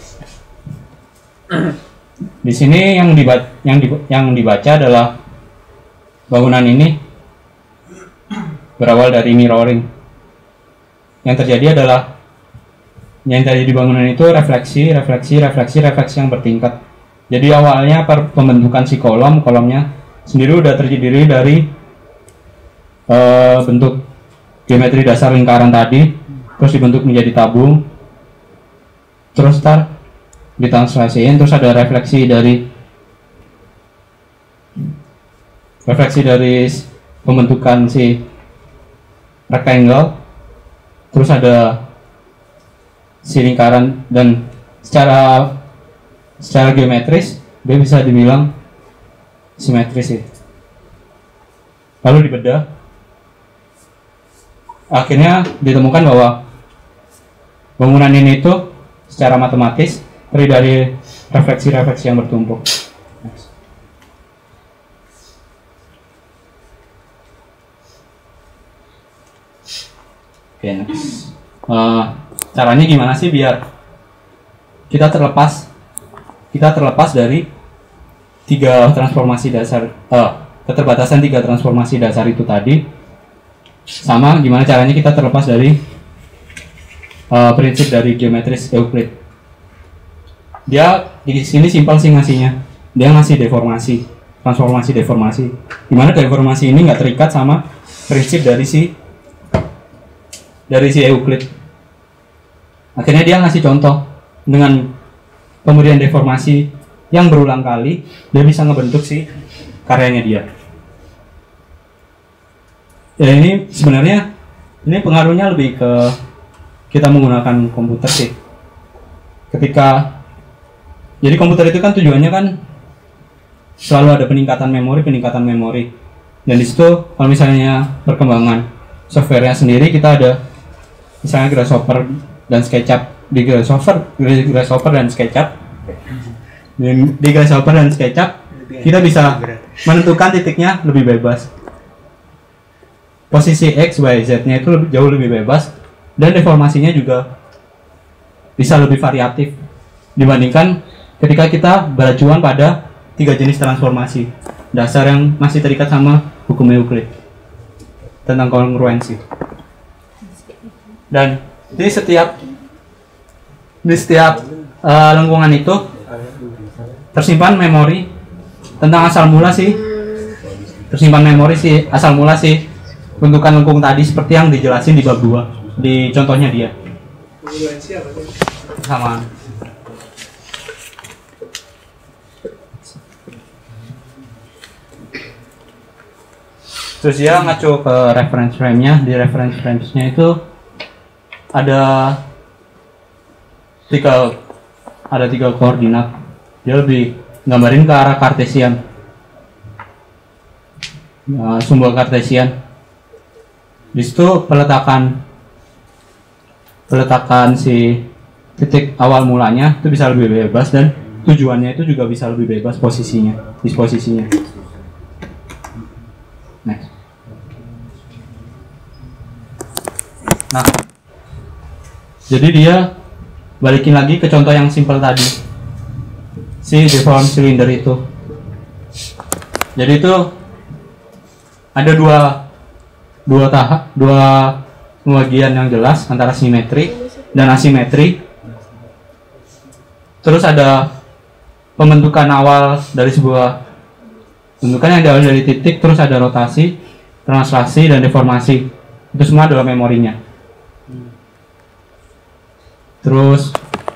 Di sini yang dibaca adalah bangunan ini berawal dari mirroring. Yang terjadi adalah yang terjadi di bangunan itu refleksi yang bertingkat. Jadi awalnya pembentukan si kolomnya sendiri udah terdiri dari bentuk geometri dasar lingkaran tadi, terus dibentuk menjadi tabung, terus ditranslasiin, terus ada refleksi dari pembentukan si rectangle, terus ada si lingkaran, dan secara geometris dia bisa dibilang simetris sih. Lalu dibedah, akhirnya ditemukan bahwa bangunan ini itu secara matematis terdiri dari refleksi yang bertumpuk. Oke, next. Caranya gimana sih biar kita terlepas dari 3 transformasi dasar, keterbatasan 3 transformasi dasar itu tadi, sama gimana caranya kita terlepas dari prinsip dari geometris Euclid. Dia di sini simpel sih ngasihnya, dia ngasih transformasi deformasi, dimana deformasi ini nggak terikat sama prinsip dari si Euclid. Akhirnya dia ngasih contoh dengan pemberian deformasi yang berulang kali, dia bisa ngebentuk si karyanya dia. Ya ini sebenarnya pengaruhnya lebih ke kita menggunakan komputer sih. Jadi komputer itu kan tujuannya kan selalu ada peningkatan memori. Dan di situ kalau misalnya perkembangan softwarenya sendiri, kita ada misalnya Grasshopper dan SketchUp. Di Grasshopper dan SketchUp kita bisa menentukan titiknya lebih bebas, posisi X, Y, Z nya itu jauh lebih bebas, dan deformasinya juga bisa lebih variatif dibandingkan ketika kita beracuan pada 3 jenis transformasi dasar yang masih terikat sama hukum Euclid tentang kongruensi. Dan di setiap lengkungan itu tersimpan memori tentang asal mula sih bentukan lengkung tadi, seperti yang dijelasin di bab 2 di contohnya dia. Sama. Terus dia ngacu ke reference frame-nya. Di reference frame-nya itu ada tiga koordinat. Dia lebih gambarin ke arah Cartesian, simbol Cartesian. Di situ peletakan si titik awal mulanya itu bisa lebih bebas, dan tujuannya itu juga bisa lebih bebas disposisinya. Nah, jadi dia balikin lagi ke contoh yang simpel tadi, si deform cylinder itu. Jadi itu ada dua bagian yang jelas antara simetri dan asimetri. Terus ada pembentukan awal dari sebuah Bentukan yang diawali dari titik, terus ada rotasi, translasi, dan deformasi. Itu semua adalah memorinya. Terus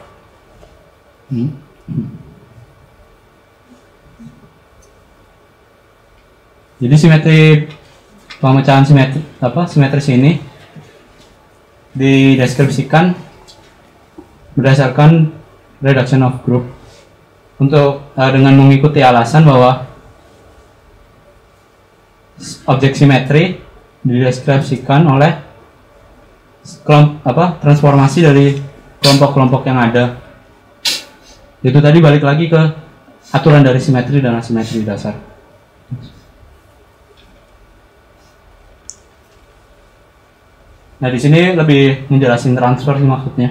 jadi simetri pemecahan simetris ini dideskripsikan berdasarkan reduction of group untuk dengan mengikuti alasan bahwa objek simetri dideskripsikan oleh transformasi dari kelompok-kelompok yang ada. Itu tadi balik lagi ke aturan dari simetri dan asimetri dasar. Nah, di sini lebih menjelaskan transfer sih maksudnya.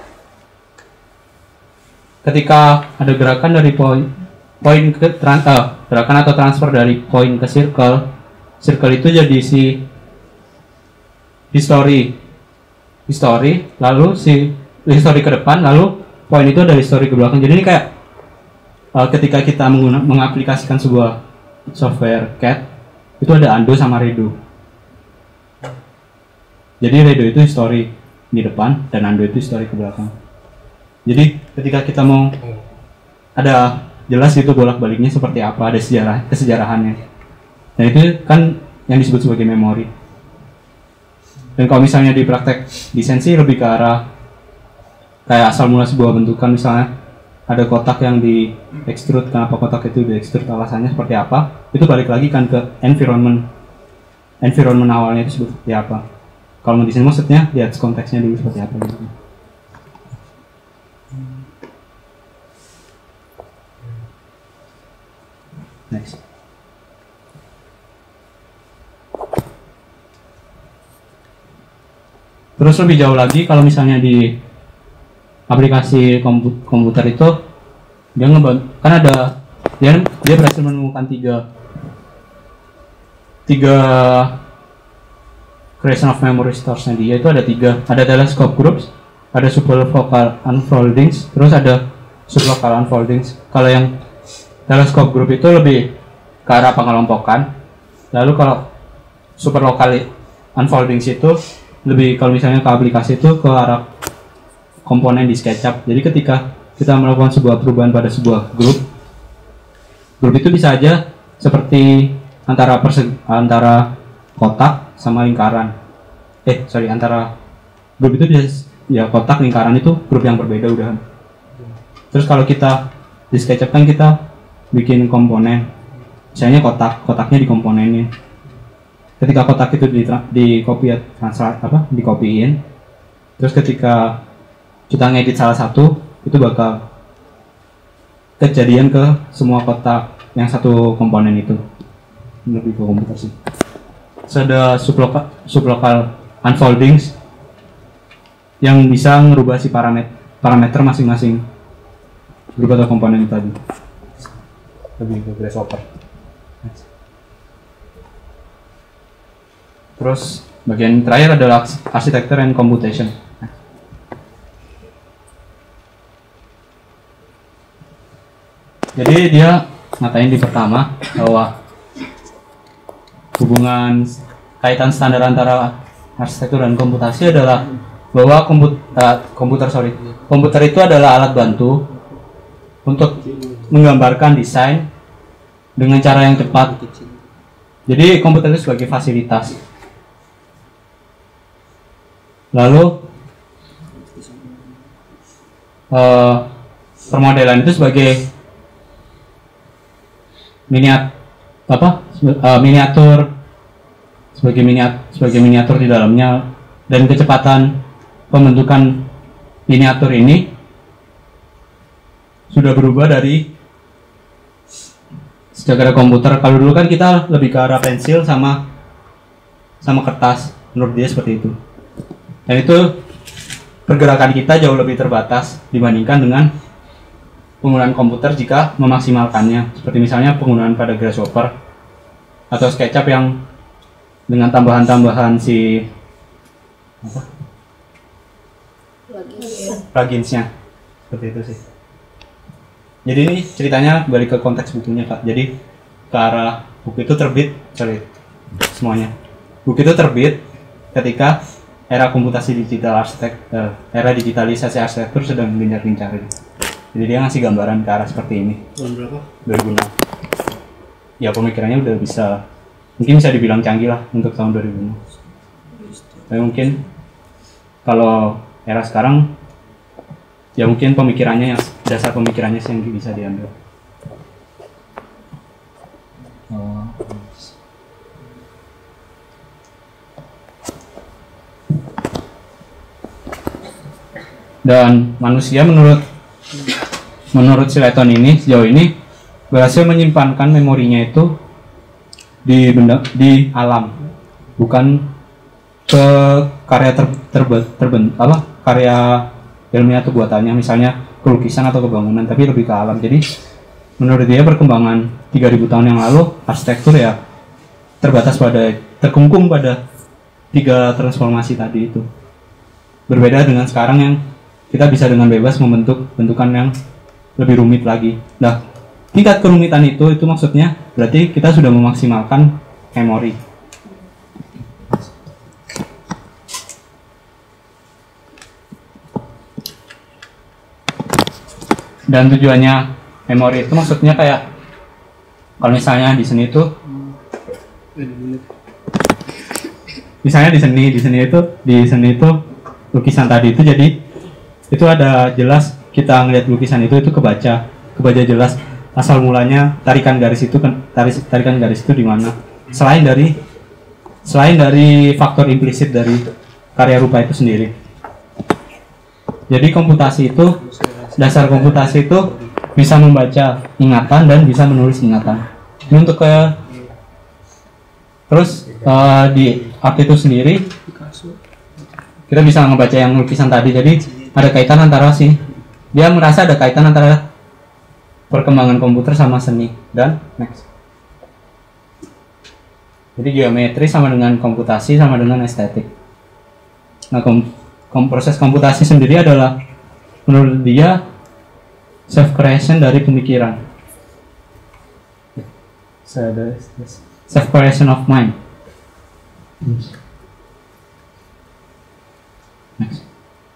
Ketika ada gerakan dari gerakan atau transfer dari poin ke circle itu jadi si history, lalu si history ke depan, lalu poin itu ada history ke belakang. Jadi ini kayak ketika kita mengaplikasikan sebuah software CAD, itu ada undo sama redo. Jadi redo itu history di depan dan undo itu history ke belakang. Jadi ketika kita mau ada jelas itu bolak-baliknya seperti apa, ada kesejarahannya. Dan itu kan yang disebut sebagai memori. Dan kalau misalnya di praktek desain sih lebih ke arah kayak asal mula sebuah bentukan, misalnya ada kotak yang di extrude, kenapa kotak itu di extrude, alasannya seperti apa, itu balik lagi kan ke environment awalnya itu seperti apa. Kalau mau desain maksudnya lihat konteksnya dulu seperti apa gitu. Next. Terus lebih jauh lagi kalau misalnya di aplikasi komputer itu dia kan ada dia berhasil menemukan tiga creation of memory stores-nya dia itu ada tiga, ada telescope groups, ada sublocal unfoldings, terus ada sublocal unfoldings. Kalau yang telescope group itu lebih ke arah pengelompokan, lalu kalau superlocal unfoldings itu lebih, kalau misalnya ke aplikasi itu ke arah komponen di SketchUp. Jadi ketika kita melakukan sebuah perubahan pada sebuah grup itu bisa aja seperti antara kotak sama lingkaran. Antara grup itu bisa ya kotak, lingkaran itu grup yang berbeda udahan. Terus kalau kita di SketchUp kan kita bikin komponen, misalnya kotaknya dikomponenin. Ketika kotak itu dikopiin, terus ketika kita ngedit salah satu, itu bakal kejadian ke semua kotak yang satu komponen itu. Lebih ke komputer sih. Terus ada sublocal unfoldings yang bisa merubah si parameter masing-masing grup atau komponen tadi. Lebih ke grasshopper. Terus bagian terakhir adalah architecture and computation. Jadi dia ngatain di pertama bahwa hubungan kaitan standar antara arsitektur dan komputasi adalah bahwa komputer itu adalah alat bantu untuk menggambarkan desain dengan cara yang cepat. Jadi komputer itu sebagai fasilitas. Lalu permodelan itu sebagai miniatur di dalamnya, dan kecepatan pembentukan miniatur ini sudah berubah dari sejak ada komputer. Kalau dulu kan kita lebih ke arah pensil sama kertas, menurut dia seperti itu. Dan itu pergerakan kita jauh lebih terbatas dibandingkan dengan penggunaan komputer jika memaksimalkannya, seperti misalnya penggunaan pada grasshopper atau SketchUp yang dengan tambahan-tambahan pluginsnya, seperti itu sih. Jadi ini ceritanya balik ke konteks bukunya Kak. Jadi ke arah buku itu terbit, semuanya. Buku itu terbit ketika era komputasi digital era digitalisasi arsitektur sedang gencar-gencarnya. Jadi dia ngasih gambaran ke arah seperti ini. Tahun berapa? 2006. Ya pemikirannya udah mungkin bisa dibilang canggih lah untuk tahun 2006. Tapi mungkin kalau era sekarang ya mungkin pemikirannya dasar pemikirannya sih yang bisa diambil. Dan manusia menurut si Leyton ini sejauh ini berhasil menyimpankan memorinya itu di alam, bukan ke karya karya ilmiah atau buatannya, misalnya kelukisan atau kebangunan, tapi lebih ke alam. Jadi menurut dia perkembangan 3000 tahun yang lalu arsitektur ya terkungkung pada 3 transformasi tadi itu. Berbeda dengan sekarang yang kita bisa dengan bebas membentuk bentukan yang lebih rumit lagi. Nah, tingkat kerumitan itu maksudnya berarti kita sudah memaksimalkan memori. Dan tujuannya memori itu maksudnya kayak kalau misalnya di sini itu misalnya di seni itu lukisan tadi itu, jadi itu ada jelas kita ngelihat lukisan itu kebaca jelas asal mulanya tarikan garis itu di mana, selain dari faktor implisit dari karya rupa itu sendiri. Jadi dasar komputasi itu bisa membaca ingatan dan bisa menulis ingatan. Ini untuk terus di art itu sendiri kita bisa membaca yang lukisan tadi. Jadi ada kaitan dia merasa ada kaitan antara perkembangan komputer sama seni. Dan next. Jadi geometri sama dengan komputasi sama dengan estetik. Nah, proses komputasi sendiri adalah menurut dia self creation dari pemikiran. Self creation of mind. Next.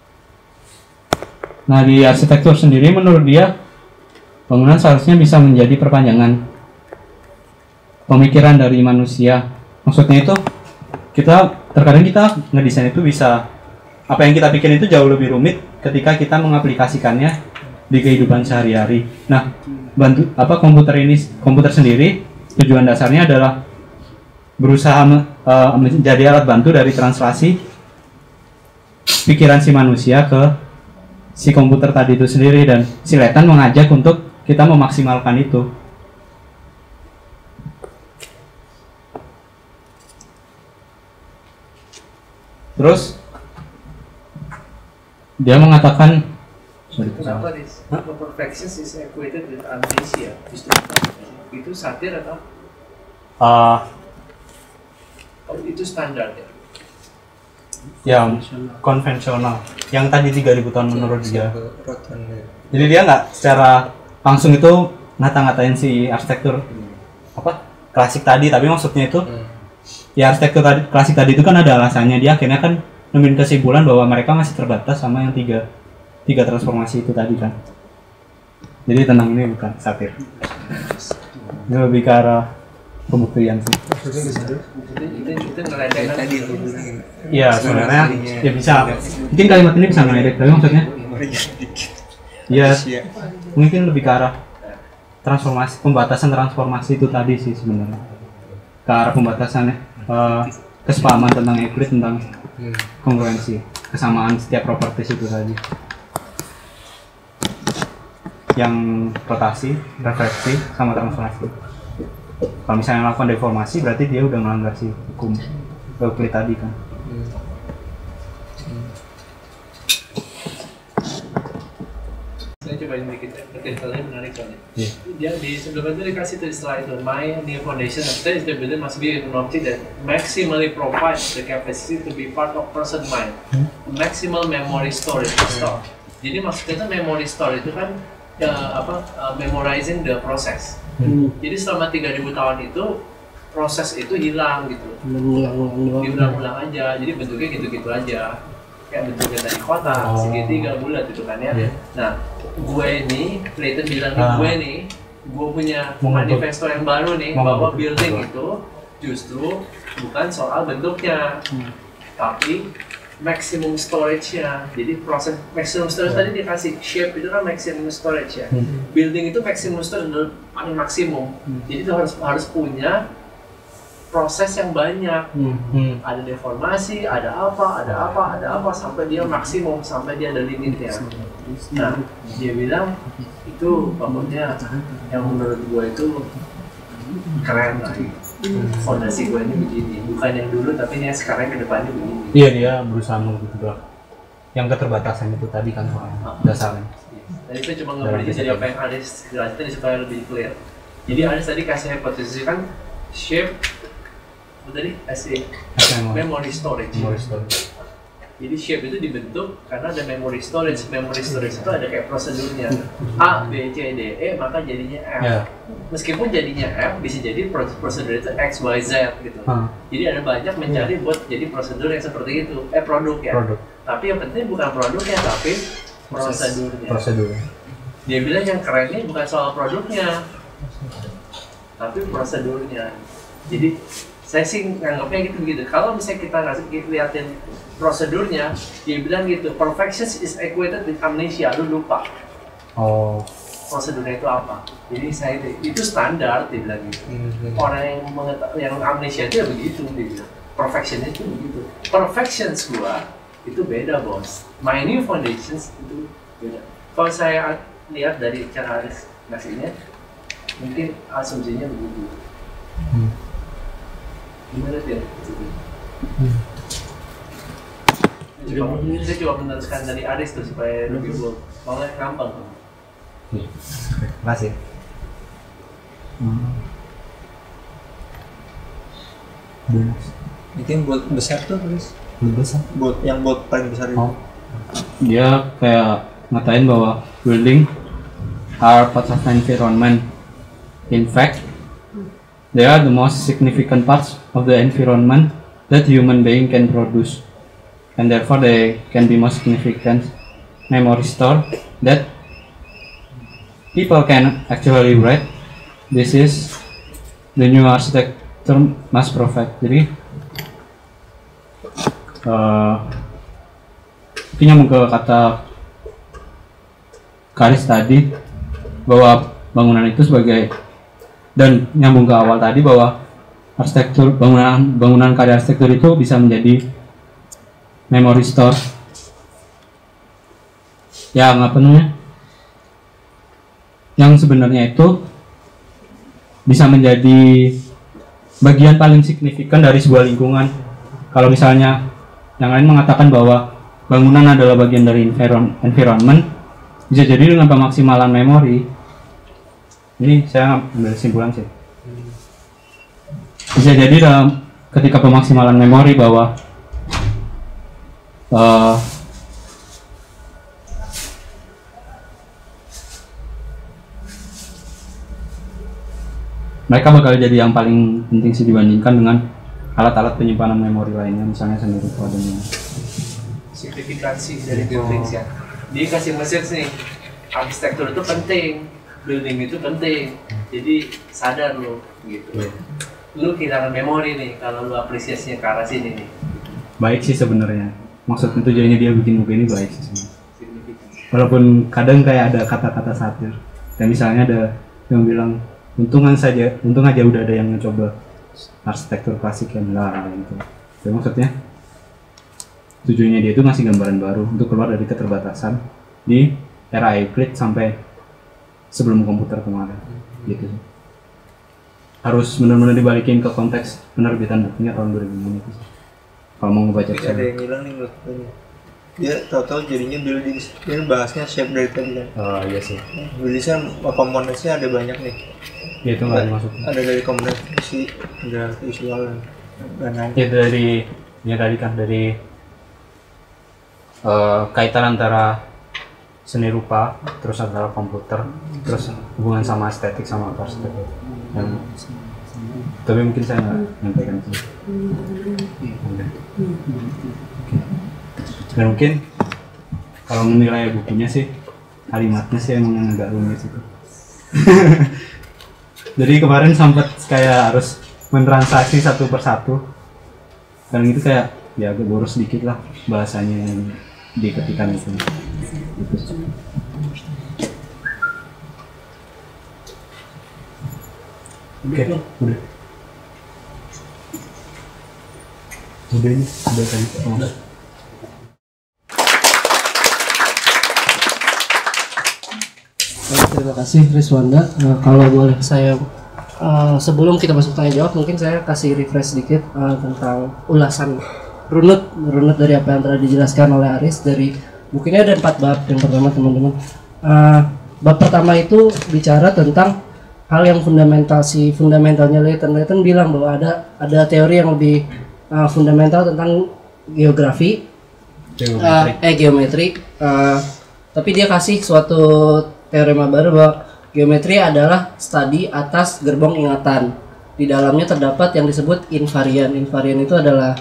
Nah, di arsitektur sendiri menurut dia bangunan seharusnya bisa menjadi perpanjangan pemikiran dari manusia. Maksudnya itu terkadang kita ngedesain itu bisa, apa yang kita pikirin itu jauh lebih rumit ketika kita mengaplikasikannya di kehidupan sehari-hari. Nah, komputer sendiri tujuan dasarnya adalah berusaha menjadi alat bantu dari translasi pikiran si manusia ke si komputer tadi itu sendiri, dan si Leyton mengajak untuk kita memaksimalkan itu. Terus dia mengatakan kenapa perfection is equated with amnesia? Itu satir atau? Itu standar ya? Ya, konvensional. Yang tadi 3000 tahun menurut dia. Jadi dia nggak secara langsung itu ngata-ngatain si arsitektur klasik tadi, tapi maksudnya itu ya arsitektur klasik tadi itu kan ada alasannya. Dia akhirnya kan nemuin kesimpulan bahwa mereka masih terbatas sama yang tiga transformasi itu tadi kan. Jadi tentang ini bukan satir. Ini lebih ke arah pembuktian sih. Itu ngeledek tadi. Iya, sebenarnya ya bisa. Mungkin kalimat ini bisa ngeledek, tapi maksudnya ya mungkin lebih ke arah pembatasan transformasi itu tadi sih sebenarnya. Ke arah pembatasannya kesepahaman tentang Euclid tentang kongruensi, kesamaan setiap properties itu tadi. Yang rotasi, refleksi, sama transformasi. Kalau misalnya melakukan deformasi berarti dia udah melanggar si hukum Euclid tadi kan. Saya coba bikin detailnya menarik soalnya. Dia sebelumnya itu dikasih tulis slide itu, my new foundation of state the building must be an object that maximally provides the capacity to be part of person mind, maximal memory storage. Jadi maksudnya memory store itu kan memorizing the process. Jadi selama 3.000 tahun itu proses itu hilang gitu. Diulang-ulang doang. Diulang-ulang aja. Jadi bentuknya gitu-gitu aja. Kayak bentuknya dari kotak, segitiga, bulat gitu kan ya. Nah, gue ini, Leyton bilang gue punya manifesto yang baru nih, bahwa building itu justru bukan soal bentuknya, tapi maximum storage-nya. Jadi proses maximum storage tadi dikasih shape itu kan maximum storage ya. Building itu maximum storage adalah paling maksimum. Jadi itu harus punya proses yang banyak. Ada deformasi, ada apa sampai dia maksimum, sampai dia ada limitnya. Nah, dia bilang itu pokoknya yang menurut gue itu keren lah. Fondasi gue ini begini, bukan yang dulu tapi yang sekarang ke depannya begini. Iya, dia berusaha mengubah yang keterbatasan itu tadi kan dasarnya. Tadi saya cuma ngeberinya jadi apa yang Aris jelaskan tadi supaya lebih clear. Jadi Aris tadi kasih hipotesis kan shape tadi kasih memory storage. Jadi shape itu dibentuk karena ada memory storage. Memory storage itu ada kayak prosedurnya. A, B, C, D, E maka jadinya F. Meskipun jadinya F bisa jadi prosedur itu X, Y, Z gitu. Jadi ada banyak mencari buat jadi prosedur yang seperti itu. Produk ya. Tapi yang penting bukan produknya tapi prosedurnya. Dia bilang yang keren ini bukan soal produknya tapi prosedurnya. Jadi saya sih nganggapnya gitu. Kalau misalnya kita liatin prosedurnya, dia bilang gitu, perfection is equated with amnesia, lu lupa. Prosedurnya itu apa? Jadi saya itu standar, dia bilang gitu. Orang yang amnesia itu ya begitu, dia bilang. Perfection itu begitu. Perfections gua itu beda bos. My new foundations itu beda. Kalau saya lihat dari cara Aris ngasihnya, mungkin asumsinya begitu. Gimana dia? Saya coba meneruskan dari Aris tuh supaya lebih bold. Soalnya gampang. Makasih. Itu yang bold besar tuh, Aris? Besar. Yang bold paling besar itu. Dia kayak ngatain bahwa building are parts of environment. In fact, they are the most significant parts of the environment that human being can produce, and therefore they can be most significant memory store that people can actually read. This is the new architecture must provide. Jadi, ini nyambung ke kata Karis tadi bahwa bangunan itu sebagai, dan nyambung ke awal tadi bahwa arsitektur bangunan karya arsitektur itu bisa menjadi memory store yang apa namanya, yang sebenarnya itu bisa menjadi bagian paling signifikan dari sebuah lingkungan. Kalau misalnya yang lain mengatakan bahwa bangunan adalah bagian dari environment, bisa jadi dengan pemaksimalan memori. Ini saya ambil kesimpulan sih. Bisa jadi ketika pemaksimalan memori bahwa mereka bakal jadi yang paling penting sih dibandingkan dengan alat-alat penyimpanan memori lainnya, misalnya sendiri kodenya. Signifikansi dari building ya. Dia kasih message nih, arsitektur itu penting, building itu penting. Jadi sadar lo gitu. Lu kehilangan memori nih kalau lu apresiasinya ke arah sini nih. Baik sih sebenarnya. Maksudnya tujuannya dia bikin buku ini baik sih sebenarnya. Walaupun kadang kayak ada kata-kata satir. Dan misalnya ada yang bilang untung aja udah ada yang mencoba arsitektur klasik yang lah gitu. Jadi maksudnya tujuannya dia itu ngasih gambaran baru untuk keluar dari keterbatasan di era Euclid sampai sebelum komputer kemarin gitu sih. Harus benar-benar dibalikin ke konteks penerbitan bukunya tahun 2006 itu sih. Kalau mau ngebaca ada yang hilang nih menurut gue. Dia tahu-tahu jadinya building. Ini bahasnya shape dari tadi kan. Oh iya sih. Building komponennya ada banyak nih. Ya itu nggak dimasuk. Ada dari komunikasi, ada visual dan lain-lain. Ya dari tadi kan dari kaitan antara seni rupa, terus ada komputer, terus hubungan sama estetik sama arsitektur. Tapi mungkin saya nggak nyampaikan itu. Dan mungkin kalau menilai bukunya sih kalimatnya sih emang agak rumit itu. Jadi kemarin sempat kayak harus mentransaksi satu persatu, dan itu kayak ya agak boros sedikit lah bahasanya yang diketikan itu. Oke, udah. Udah ini, udah tadi. Terima kasih Riswanda. Kalau boleh saya sebelum kita masuk tanya jawab, mungkin saya kasih refresh sedikit tentang ulasan runut dari apa yang telah dijelaskan oleh Aris. Dari bukunya ada 4 bab. Yang pertama teman-teman, bab pertama itu bicara tentang hal yang fundamentalnya Leyton. Leyton bilang bahwa ada teori yang lebih fundamental tentang geografi, geometri. Tapi dia kasih suatu teorema baru bahwa geometri adalah studi atas gerbong ingatan. Di dalamnya terdapat yang disebut invarian. Invarian itu adalah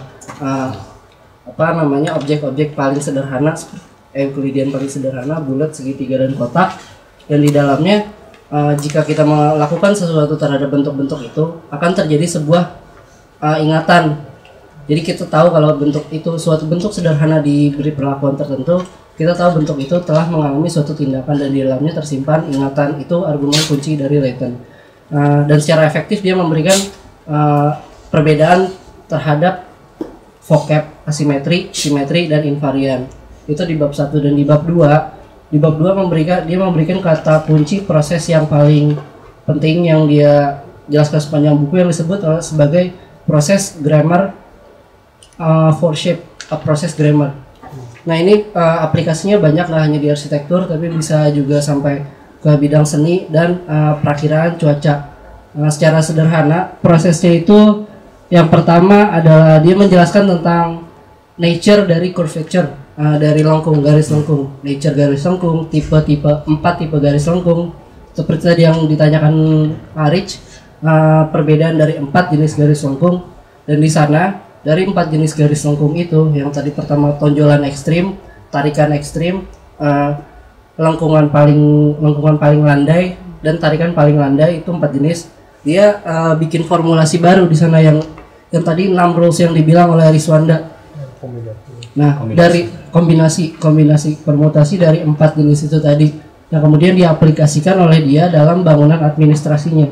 objek-objek paling sederhana, Euclidean paling sederhana, bulat, segitiga, dan kotak. Dan di dalamnya jika kita melakukan sesuatu terhadap bentuk-bentuk itu akan terjadi sebuah ingatan. Jadi kita tahu kalau bentuk itu suatu bentuk sederhana diberi perlakuan tertentu, kita tahu bentuk itu telah mengalami suatu tindakan dan di dalamnya tersimpan ingatan. Itu argumen kunci dari Leyton. Dan secara efektif dia memberikan perbedaan terhadap vocab asimetri, simetri, dan invarian. Itu di bab 1. Dan di bab 2, dia memberikan kata kunci proses yang paling penting yang dia jelaskan sepanjang buku, yang disebut sebagai proses grammar for shape, proses grammar. Nah ini aplikasinya banyak, nggak hanya di arsitektur tapi bisa juga sampai ke bidang seni dan perakiraan cuaca. Secara sederhana prosesnya itu yang pertama adalah dia menjelaskan tentang nature dari curvature, dari lengkung, garis lengkung, nature garis lengkung, tipe 4 tipe garis lengkung. Seperti tadi yang ditanyakan Arich, perbedaan dari 4 jenis garis lengkung. Dan di sana dari 4 jenis garis lengkung itu, yang tadi pertama tonjolan ekstrim, tarikan ekstrim, lengkungan paling landai, dan tarikan paling landai, itu 4 jenis. Dia bikin formulasi baru di sana yang tadi 6 rules yang dibilang oleh Riswanda. Nah, dari kombinasi permutasi dari 4 jenis itu tadi, yang kemudian diaplikasikan oleh dia dalam bangunan administrasinya.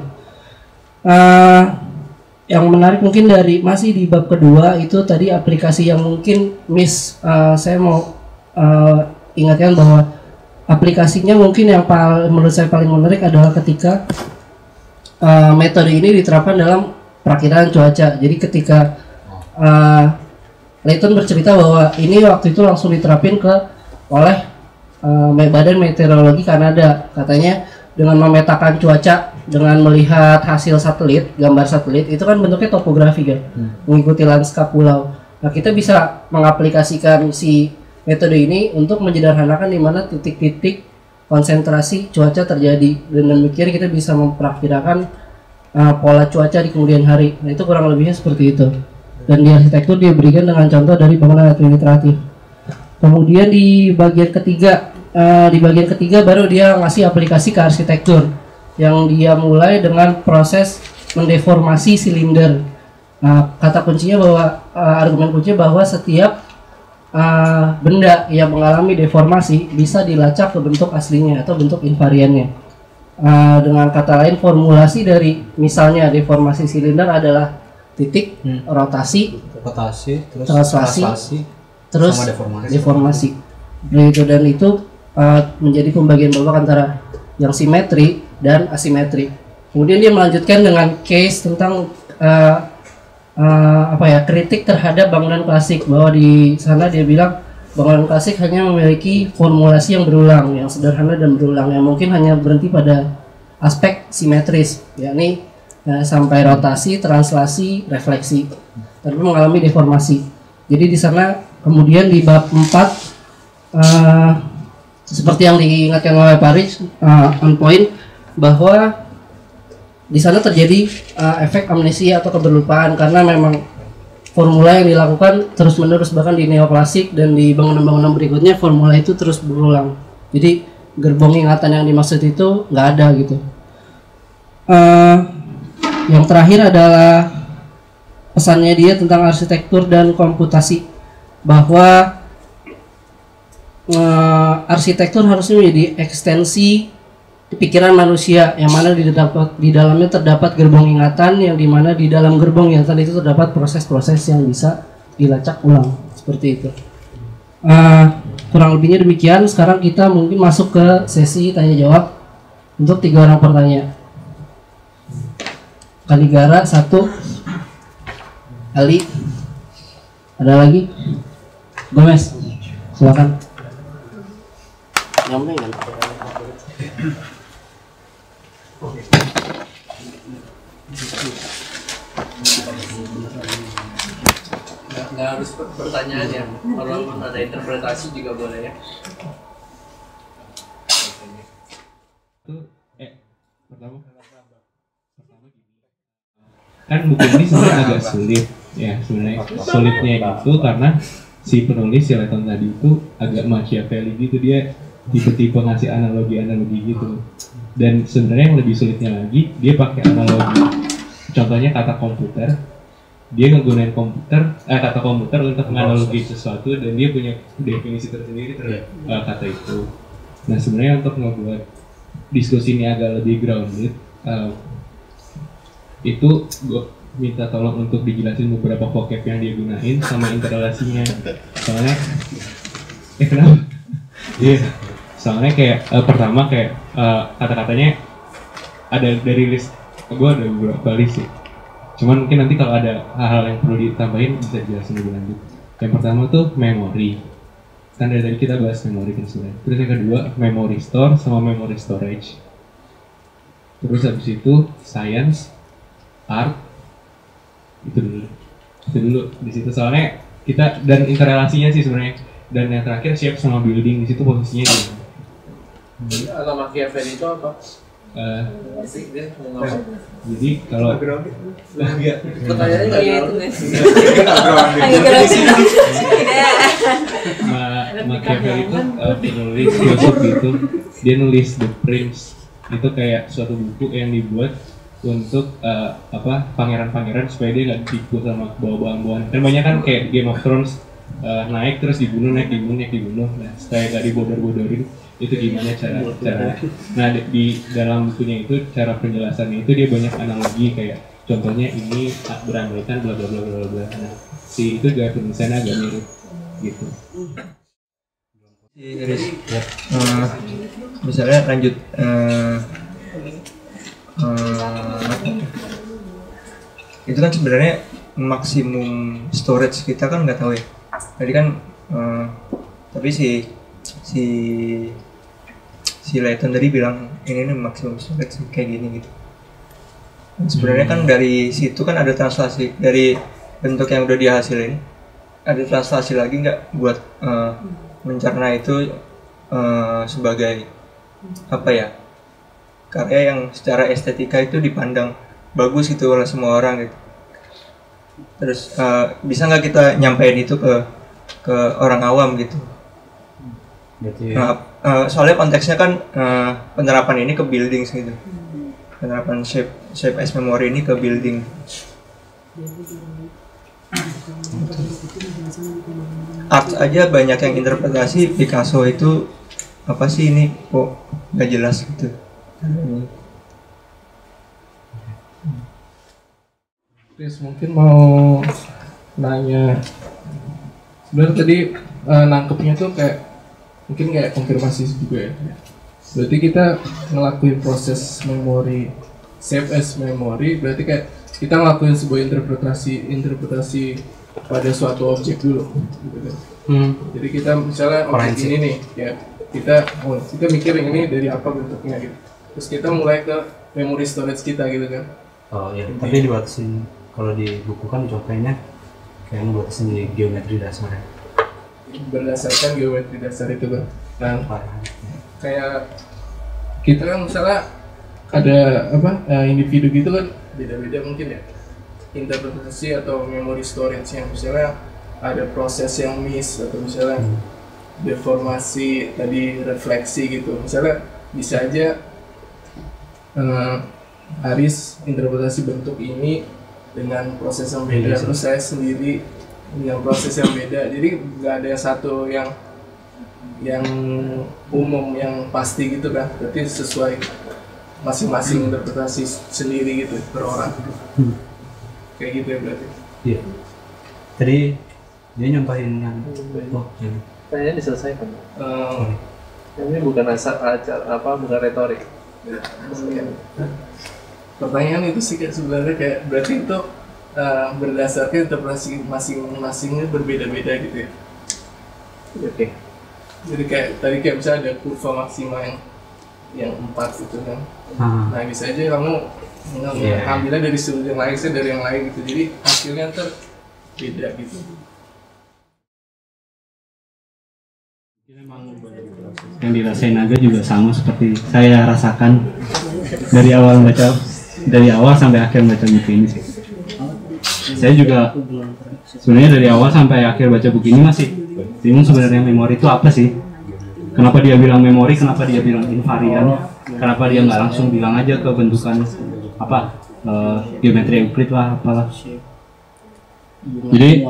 Yang menarik mungkin masih di bab kedua itu tadi aplikasi yang mungkin saya mau ingatkan bahwa aplikasinya mungkin yang menurut saya paling menarik adalah ketika metode ini diterapkan dalam perakiraan cuaca. Jadi ketika Leyton bercerita bahwa ini waktu itu langsung diterapin oleh Badan Meteorologi Kanada. Katanya dengan memetakan cuaca, dengan melihat hasil satelit, gambar satelit, itu kan bentuknya topografi kan, mengikuti lanskap pulau. Nah kita bisa mengaplikasikan si metode ini untuk menyederhanakan di mana titik-titik konsentrasi cuaca terjadi, dan demikian kita bisa memperkirakan pola cuaca di kemudian hari. Nah itu kurang lebihnya seperti itu. Dan di arsitektur dia berikan dengan contoh dari bangunan administratif. Kemudian di bagian ketiga baru dia ngasih aplikasi ke arsitektur, yang dia mulai dengan proses mendeformasi silinder. Nah, kata kuncinya bahwa argumen kuncinya bahwa setiap benda yang mengalami deformasi bisa dilacak ke bentuk aslinya atau bentuk invariannya. Dengan kata lain, formulasi dari misalnya deformasi silinder adalah titik, rotasi, terus translasi, terus deformasi. Dan itu menjadi pembagian babak antara yang simetri dan asimetri. Kemudian dia melanjutkan dengan case tentang kritik terhadap bangunan klasik, bahwa di sana dia bilang bangunan klasik hanya memiliki formulasi yang berulang, yang sederhana dan berulang, yang mungkin hanya berhenti pada aspek simetris, yakni sampai rotasi, translasi, refleksi, tapi mengalami deformasi. Jadi di sana kemudian di bab 4 seperti yang diingatkan oleh Paris on point bahwa di sana terjadi efek amnesia atau keberlupaan karena memang formula yang dilakukan terus-menerus, bahkan di neoklasik dan di bangunan-bangunan berikutnya formula itu terus berulang. Jadi gerbong ingatan yang dimaksud itu nggak ada gitu. Yang terakhir adalah pesannya dia tentang arsitektur dan komputasi, bahwa arsitektur harusnya menjadi ekstensi pikiran manusia, yang mana di dalamnya terdapat gerbong ingatan, yang dimana di dalam gerbong ingatan itu terdapat proses-proses yang bisa dilacak ulang, seperti itu. Kurang lebihnya demikian. Sekarang kita mungkin masuk ke sesi tanya jawab untuk 3 orang pertanyaan. Kaligara 1, Ali, ada lagi? Gomez, silakan. Nyampe kan? Nggak harus pertanyaan ya, kalau ada interpretasi juga boleh ya. Kan buku ini sebenarnya agak sulit ya, sebenarnya sulitnya itu karena si penulis si Leyton tadi itu agak Machiavelli gitu, dia tipe-tipe ngasih analogi gitu. Dan sebenarnya yang lebih sulitnya lagi, dia pakai analogi. Contohnya kata komputer, dia ngegunain kata komputer untuk menganalogi sesuatu, dan dia punya definisi tersendiri terhadap kata itu. Nah sebenarnya untuk ngebuat diskusi ini agak lebih grounded, itu gue minta tolong untuk dijelasin beberapa vocab yang dia gunain sama interrelasinya. Soalnya kenapa? Iya. Soalnya kayak pertama kayak kata-katanya ada dari list, gue ada beberapa list sih. Cuman mungkin nanti kalau ada hal-hal yang perlu ditambahin bisa dijelasin lebih lanjut. Yang pertama tuh memory. Kan dari tadi kita bahas memory kan sebenarnya. Terus yang kedua memory store sama memory storage. Terus habis itu science, art, itu dulu di situ. Soalnya kita dan interrelasinya sih sebenarnya. Dan yang terakhir shape sama building, di situ posisinya gimana? Atau Machiavelli itu apa? Dia mau ngomong. Jadi kalau Pertanyaannya nggak gitu guys. Machiavelli itu penulis filsuf gitu. Dia nulis The Prince, itu kayak suatu buku yang dibuat untuk pangeran-pangeran supaya dia nggak ditipu sama bawa-bawaan. Dan banyak kan kayak Game of Thrones, naik terus dibunuh. Nah supaya nggak dibodorin, itu gimana cara. Nah di dalam bukunya itu cara penjelasannya itu dia banyak analogi, kayak contohnya ini berangkaitan bla bla bla bla bla. Nah si itu gaya penulisannya agak mirip gitu. Misalnya lanjut itu kan sebenarnya maksimum storage kita kan nggak tahu ya. Tadi kan tapi si Leyton tadi bilang ini nih maksimum storage kayak gini gitu. Sebenarnya kan dari situ kan ada translasi dari bentuk yang udah dihasilin, ada translasi lagi nggak buat mencerna itu sebagai apa ya, karya yang secara estetika itu dipandang bagus gitu oleh semua orang gitu. Terus bisa nggak kita nyampein itu ke orang awam gitu? Soalnya konteksnya kan penerapan ini ke building gitu, penerapan shape as memory ini ke building. Art aja banyak yang interpretasi, Picasso itu apa sih ini kok nggak jelas gitu. Chris mungkin mau nanya, sebenarnya tadi nangkepnya tuh kayak mungkin kayak konfirmasi juga ya. Berarti kita ngelakuin proses memori, save as memory, berarti kayak kita ngelakuin sebuah interpretasi pada suatu objek dulu gitu kan. Jadi kita misalnya objek ini nih ya, kita mikir ini dari apa bentuknya gitu, terus kita mulai ke memory storage kita gitu kan. Oh iya, tapi dibatasin, kalau di buku kan contohnya kayak dibatasin di geometri dasar ya. Berdasarkan geometri dasar itu kan. Kan kayak kita kan misalnya ada individu gitu kan beda-beda mungkin ya interpretasi atau memory storage yang misalnya ada proses yang miss atau misalnya deformasi tadi refleksi gitu, misalnya bisa aja Aris interpretasi bentuk ini dengan proses yang beda, terus saya sendiri dengan proses yang beda, jadi nggak ada satu yang umum yang pasti gitu kan, berarti sesuai masing-masing interpretasi sendiri gitu per orang. Kayak gitu ya berarti. Iya. Tadi dia nyompahin yang Kayaknya diselesaikan. Ini bukan bukan retorik. Pertanyaan itu sih kayak sebenarnya kayak berarti itu berdasarkan interpretasi masing-masingnya berbeda-beda gitu ya. Oke. Jadi kayak misalnya ada kurva maksima yang 4 gitu kan. Nah bisa aja kamu ambilnya dari sudut yang lain, saya dari yang lain gitu. Jadi hasilnya ntar beda gitu. Yang dirasain Naga juga sama seperti saya rasakan dari awal sampai akhir baca buku ini sih. Saya juga sebenarnya dari awal sampai akhir baca buku ini masih bingung sebenarnya memori itu apa sih? Kenapa dia bilang memori? Kenapa dia bilang invarian? Kenapa dia nggak langsung bilang aja ke bentukan geometri Euclid lah apalah? Jadi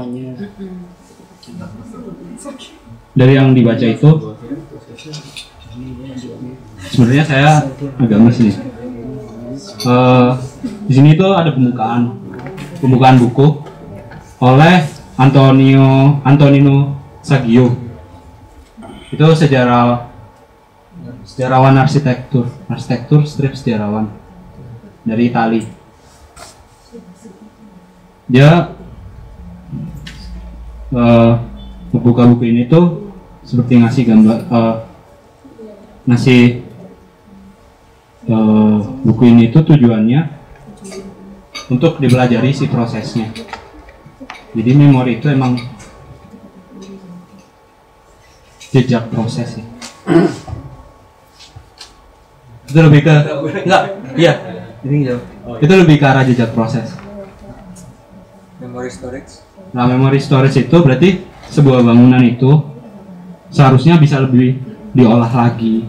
dari yang dibaca itu sebenarnya saya agak miss nih. Di sini tuh ada pembukaan buku oleh Antonino Saggio. Itu sejarawan arsitektur strip sejarawan dari Itali. Dia membuka buku ini tuh seperti ngasih gambar, buku ini tuh tujuannya untuk dipelajari si prosesnya. Jadi memori itu emang jejak proses sih. Itu lebih ke itu lebih ke arah jejak proses. Memory storage. Nah, memory storage itu berarti sebuah bangunan itu seharusnya bisa lebih diolah lagi.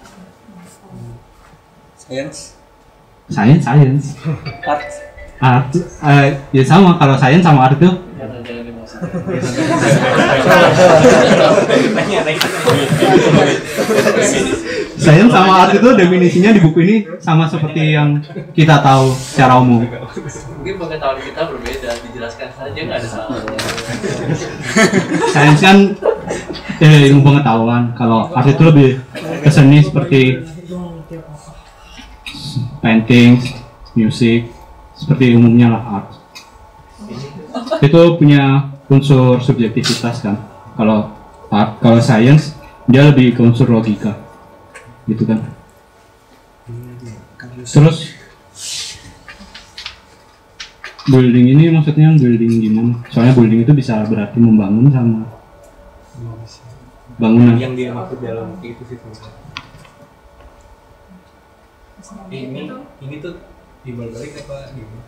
Science. Art. Ya sama, kalau science sama art tuh. Science sama art itu definisinya di buku ini sama seperti yang kita tahu secara umum. Mungkin pengetahuan kita berbeda, dijelaskan saja nggak ada salahnya. Sains kan ilmu pengetahuan, kalau art itu lebih ke seni seperti painting, musik, seperti umumnya lah art. Itu punya unsur subjektivitas kan. Kalau art, kalau science dia lebih ke unsur logika, gitu kan. Terus building ini maksudnya building gimana? Soalnya building itu bisa berarti membangun sama bangunan. Yang dia maksud dalam itu sih. Ini tuh dibalik apa gimana?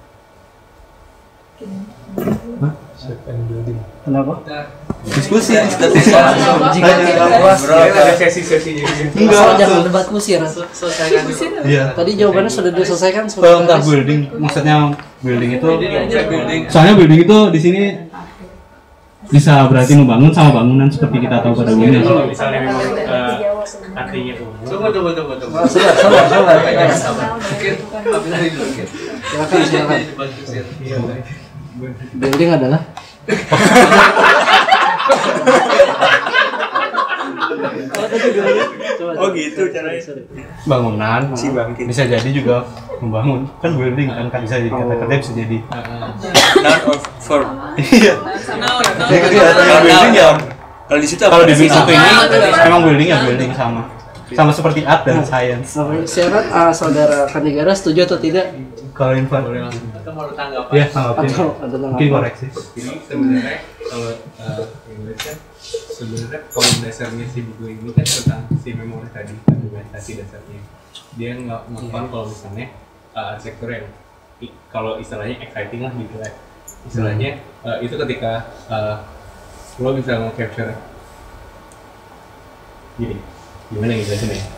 Kenapa? Diskusi. Ada sesi-sesi. Enggak, jangan debat kusir. Selesaikan dulu. Iya. Tadi jawabannya sudah diselesaikan. Kalau enggak building, maksudnya building itu. Building. Soalnya building itu di sini bisa berarti membangun sama bangunan seperti kita tahu pada umumnya. Kalau misalnya memang artinya umum. Tunggu. Sabar. Mungkin ambil dari dulu. Silakan. Building adalah Oh gitu caranya. Bangunan Si bangkit. bisa jadi juga membangun, kan building kan bisa jadi kata-kata bisa jadi. Noun or verb. Iya. Kalau building ya. Kalau di situ Kalau di buku ini memang building ya building sama. sama seperti art dan science. Siapa saudara Kandigara setuju atau tidak? Kalau info Boleh langsung. Atau mau tanggapan? ya tanggapin. Atau ada Mungkin tanggapan? koreksi. Jadi sebenarnya kalau Inggris kan sebenarnya kolom dasarnya si buku ini kan tentang si memori tadi, argumentasi dasarnya. Dia ngelakukan kalau misalnya sektor yang kalau istilahnya exciting lah gitu lah. Istilahnya itu ketika lo bisa nge-capture gini, gimana yang jelasin ya?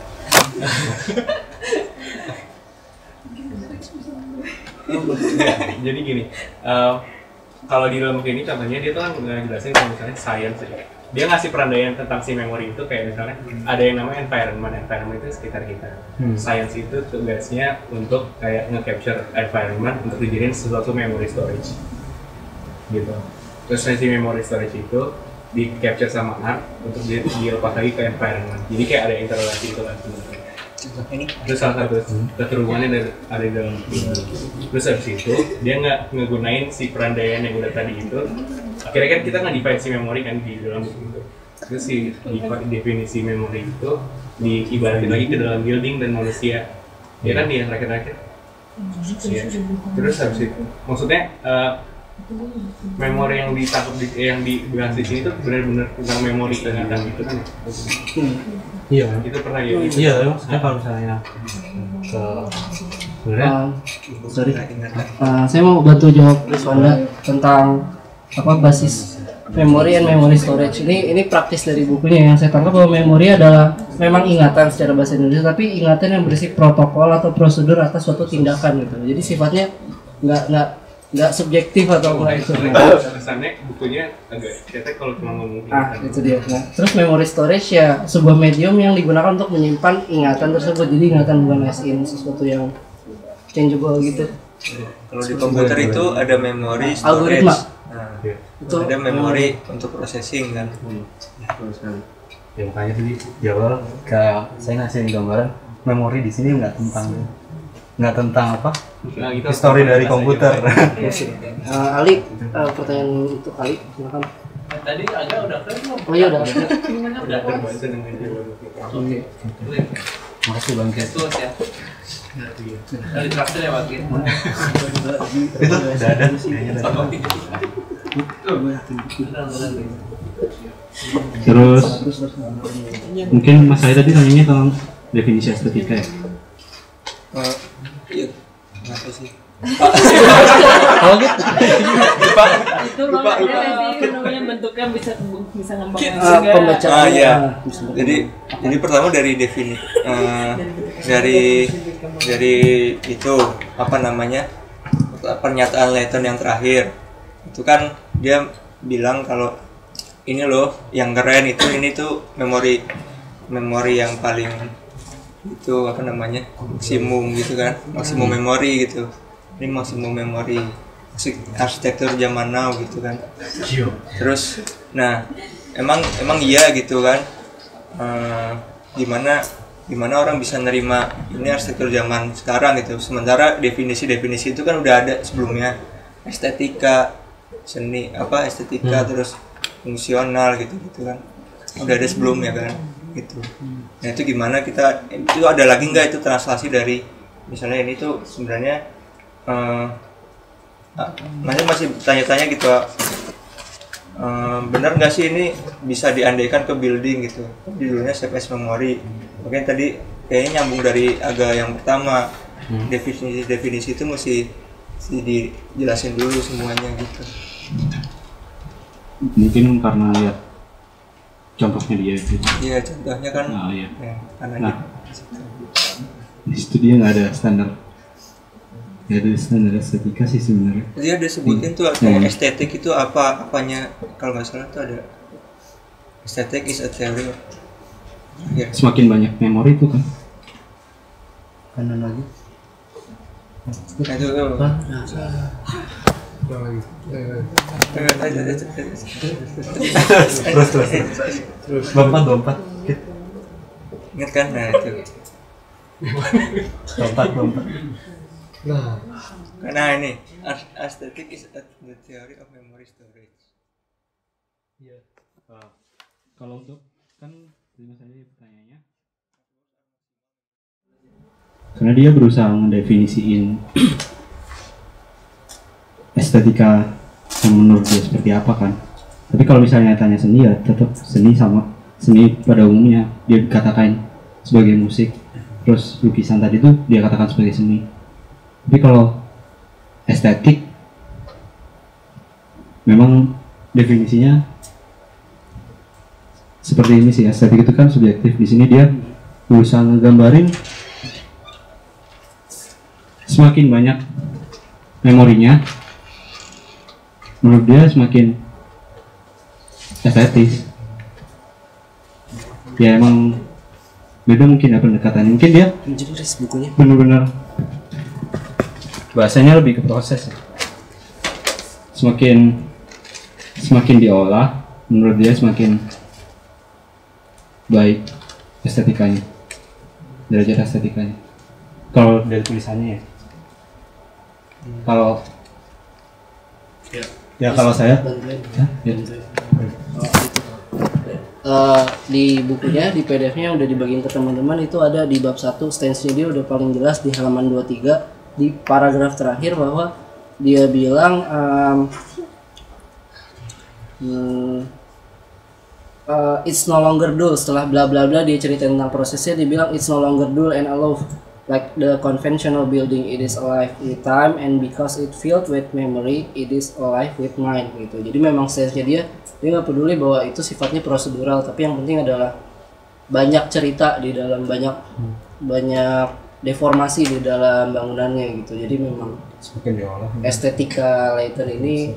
Jadi gini, kalau di dalam buku ini contohnya dia tuh kan ngejelasin kalau misalnya science ya. Dia ngasih perandaian tentang si memori itu kayak misalnya ada yang namanya environment itu sekitar kita. Science itu tugasnya untuk kayak nge-capture environment untuk dijadiin sesuatu memory storage gitu. Terus si memory storage itu di capture sama art untuk dilepas lagi ke environment. Jadi kayak ada interrelasi itu kan sebenarnya. Terus salah satu keterhubungannya ada di dalam ini. Terus habis itu dia nggak ngegunain si perandaian yang udah tadi itu. Akhirnya kan kita nggak define si memori kan di dalam buku itu. Terus si definisi memori itu diibaratin lagi ke dalam building dan manusia. Ya kan dia terakhir-terakhir. Ya. Terus habis itu maksudnya memori yang ditangkap yang dibahas di sini tuh benar-benar tentang memori ingatan gitu kan? Iya. Itu pernah ya? Iya, maksudnya kalau misalnya sebenarnya Sorry, saya mau bantu jawab Riswanda tentang apa basis memory and memory storage. Ini praktis dari bukunya. Yang saya tangkap bahwa memori adalah memang ingatan secara bahasa Indonesia, tapi ingatan yang berisi protokol atau prosedur atas suatu tindakan gitu. Jadi sifatnya nggak subjektif atau enggak itu. Kesannya bukunya agak cetek kalau cuma ngomong Itu dia. Nah, terus memory storage ya sebuah medium yang digunakan untuk menyimpan ingatan tersebut. Jadi ingatan bukan as in sesuatu yang changeable gitu. Kalau di komputer itu ada memory storage. Algoritma. Nah, Itu ada memori untuk processing kan. betul sekali. Ya makanya tadi di awal kayak saya ngasih gambaran memori di sini nggak tentang apa histori dari komputer. Ali, pertanyaan untuk Ali, silakan. Tadi agak udah kan belum? Oh iya udah. udah terbaca dengan jawaban. Oke. Makasih Bang Kes. Terus ya. Dari traktir ya wakil. Itu udah ada kayaknya tadi. Terus mungkin Mas saya tadi tanyanya tentang definisi estetika ya. Iya, kenapa sih? Oh gitu. Itu namanya bentuknya bisa ngembangin Pembacaan. Iya. Jadi pertama dari dari itu apa namanya pernyataan Leyton yang terakhir itu kan dia bilang kalau ini loh yang keren itu ini tuh memori yang paling itu apa namanya maksimum gitu kan maksimum memori gitu ini maksimum memori arsitektur zaman now gitu kan terus nah emang iya gitu kan gimana orang bisa nerima ini arsitektur zaman sekarang gitu sementara definisi itu kan udah ada sebelumnya estetika seni apa estetika terus fungsional gitu kan udah ada sebelumnya kan gitu. Nah itu gimana itu ada lagi nggak itu translasi dari misalnya ini tuh sebenarnya masih tanya-tanya gitu benar nggak sih ini bisa diandaikan ke building gitu judulnya space memory makanya tadi kayaknya nyambung dari agak yang pertama definisi itu mesti dijelasin dulu semuanya gitu Mungkin karena lihat contohnya dia itu. iya contohnya kan Iya. ya, karena Nah, di situ dia nggak ada standar estetika sih sebenarnya. dia ada sebutin tuh kayak estetik itu apanya kalau nggak salah tuh ada estetik is a theory ya. Semakin banyak memori itu kan. Kanan lagi. Nah, itu Terus lompat. ingat kan nah itu Lompat. karena ini aesthetic is the theory of memory storage. Iya. Kalau untuk kan terima saya pertanyaannya karena dia berusaha mendefinisiin estetika yang menurut dia seperti apa kan. Tapi kalau misalnya tanya seni, ya tetap seni sama seni pada umumnya dia katakan sebagai musik, terus lukisan tadi tuh dia katakan sebagai seni. Tapi kalau estetik memang definisinya seperti ini sih. Estetik itu kan subjektif. Di sini dia berusaha ngegambarin semakin banyak memorinya, menurut dia semakin estetis. Ya emang beda mungkin ya pendekatannya. Mungkin dia benar-benar bahasanya lebih ke proses ya. Semakin diolah, menurut dia semakin baik estetikanya, derajat estetikanya. Kalau dari tulisannya ya. Kalau kalau saya ya. Di bukunya, di PDF-nya udah dibagiin ke teman-teman, itu ada di bab 1 stance-nya dia udah paling jelas di halaman 23 di paragraf terakhir bahwa dia bilang it's no longer dull. Setelah bla bla bla dia cerita tentang prosesnya, dia bilang it's no longer dull and alive like the conventional building. It is alive with time, and because it filled with memory, it is alive with mind gitu. Jadi memang stance-nya dia nggak peduli bahwa itu sifatnya prosedural, tapi yang penting adalah banyak cerita di dalam, banyak deformasi di dalam bangunannya gitu. Jadi memang estetika Leyton ini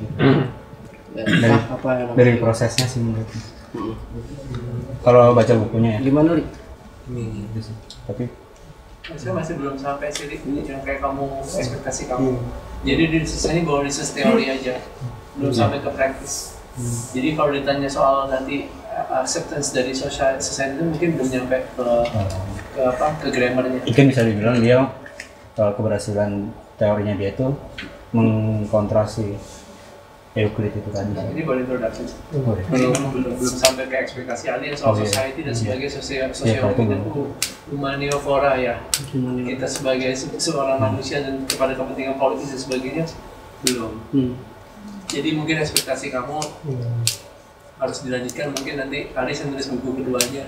dari prosesnya sih menurutku. Kalau baca bukunya ya. Gimana Li? Tapi saya masih belum sampai sih yang kayak kamu ekspektasi kamu. Jadi di sini bawa research teori aja, belum sampai ke praktis. Jadi kalau ditanya soal nanti acceptance dari society itu mungkin belum nyampe ke grammarnya. Mungkin bisa dibilang dia keberhasilan teorinya dia itu mengkontrasi Euclid itu tadi. Ini baru introduction. Belum sampai ke ekspektasi alien soal society dan sebagai sosiologi dan humaniora ya. Kita sebagai seorang manusia dan kepada kepentingan politis dan sebagainya belum. Jadi mungkin ekspektasi kamu harus dilanjutkan, mungkin nanti Aris yang tulis buku keduanya.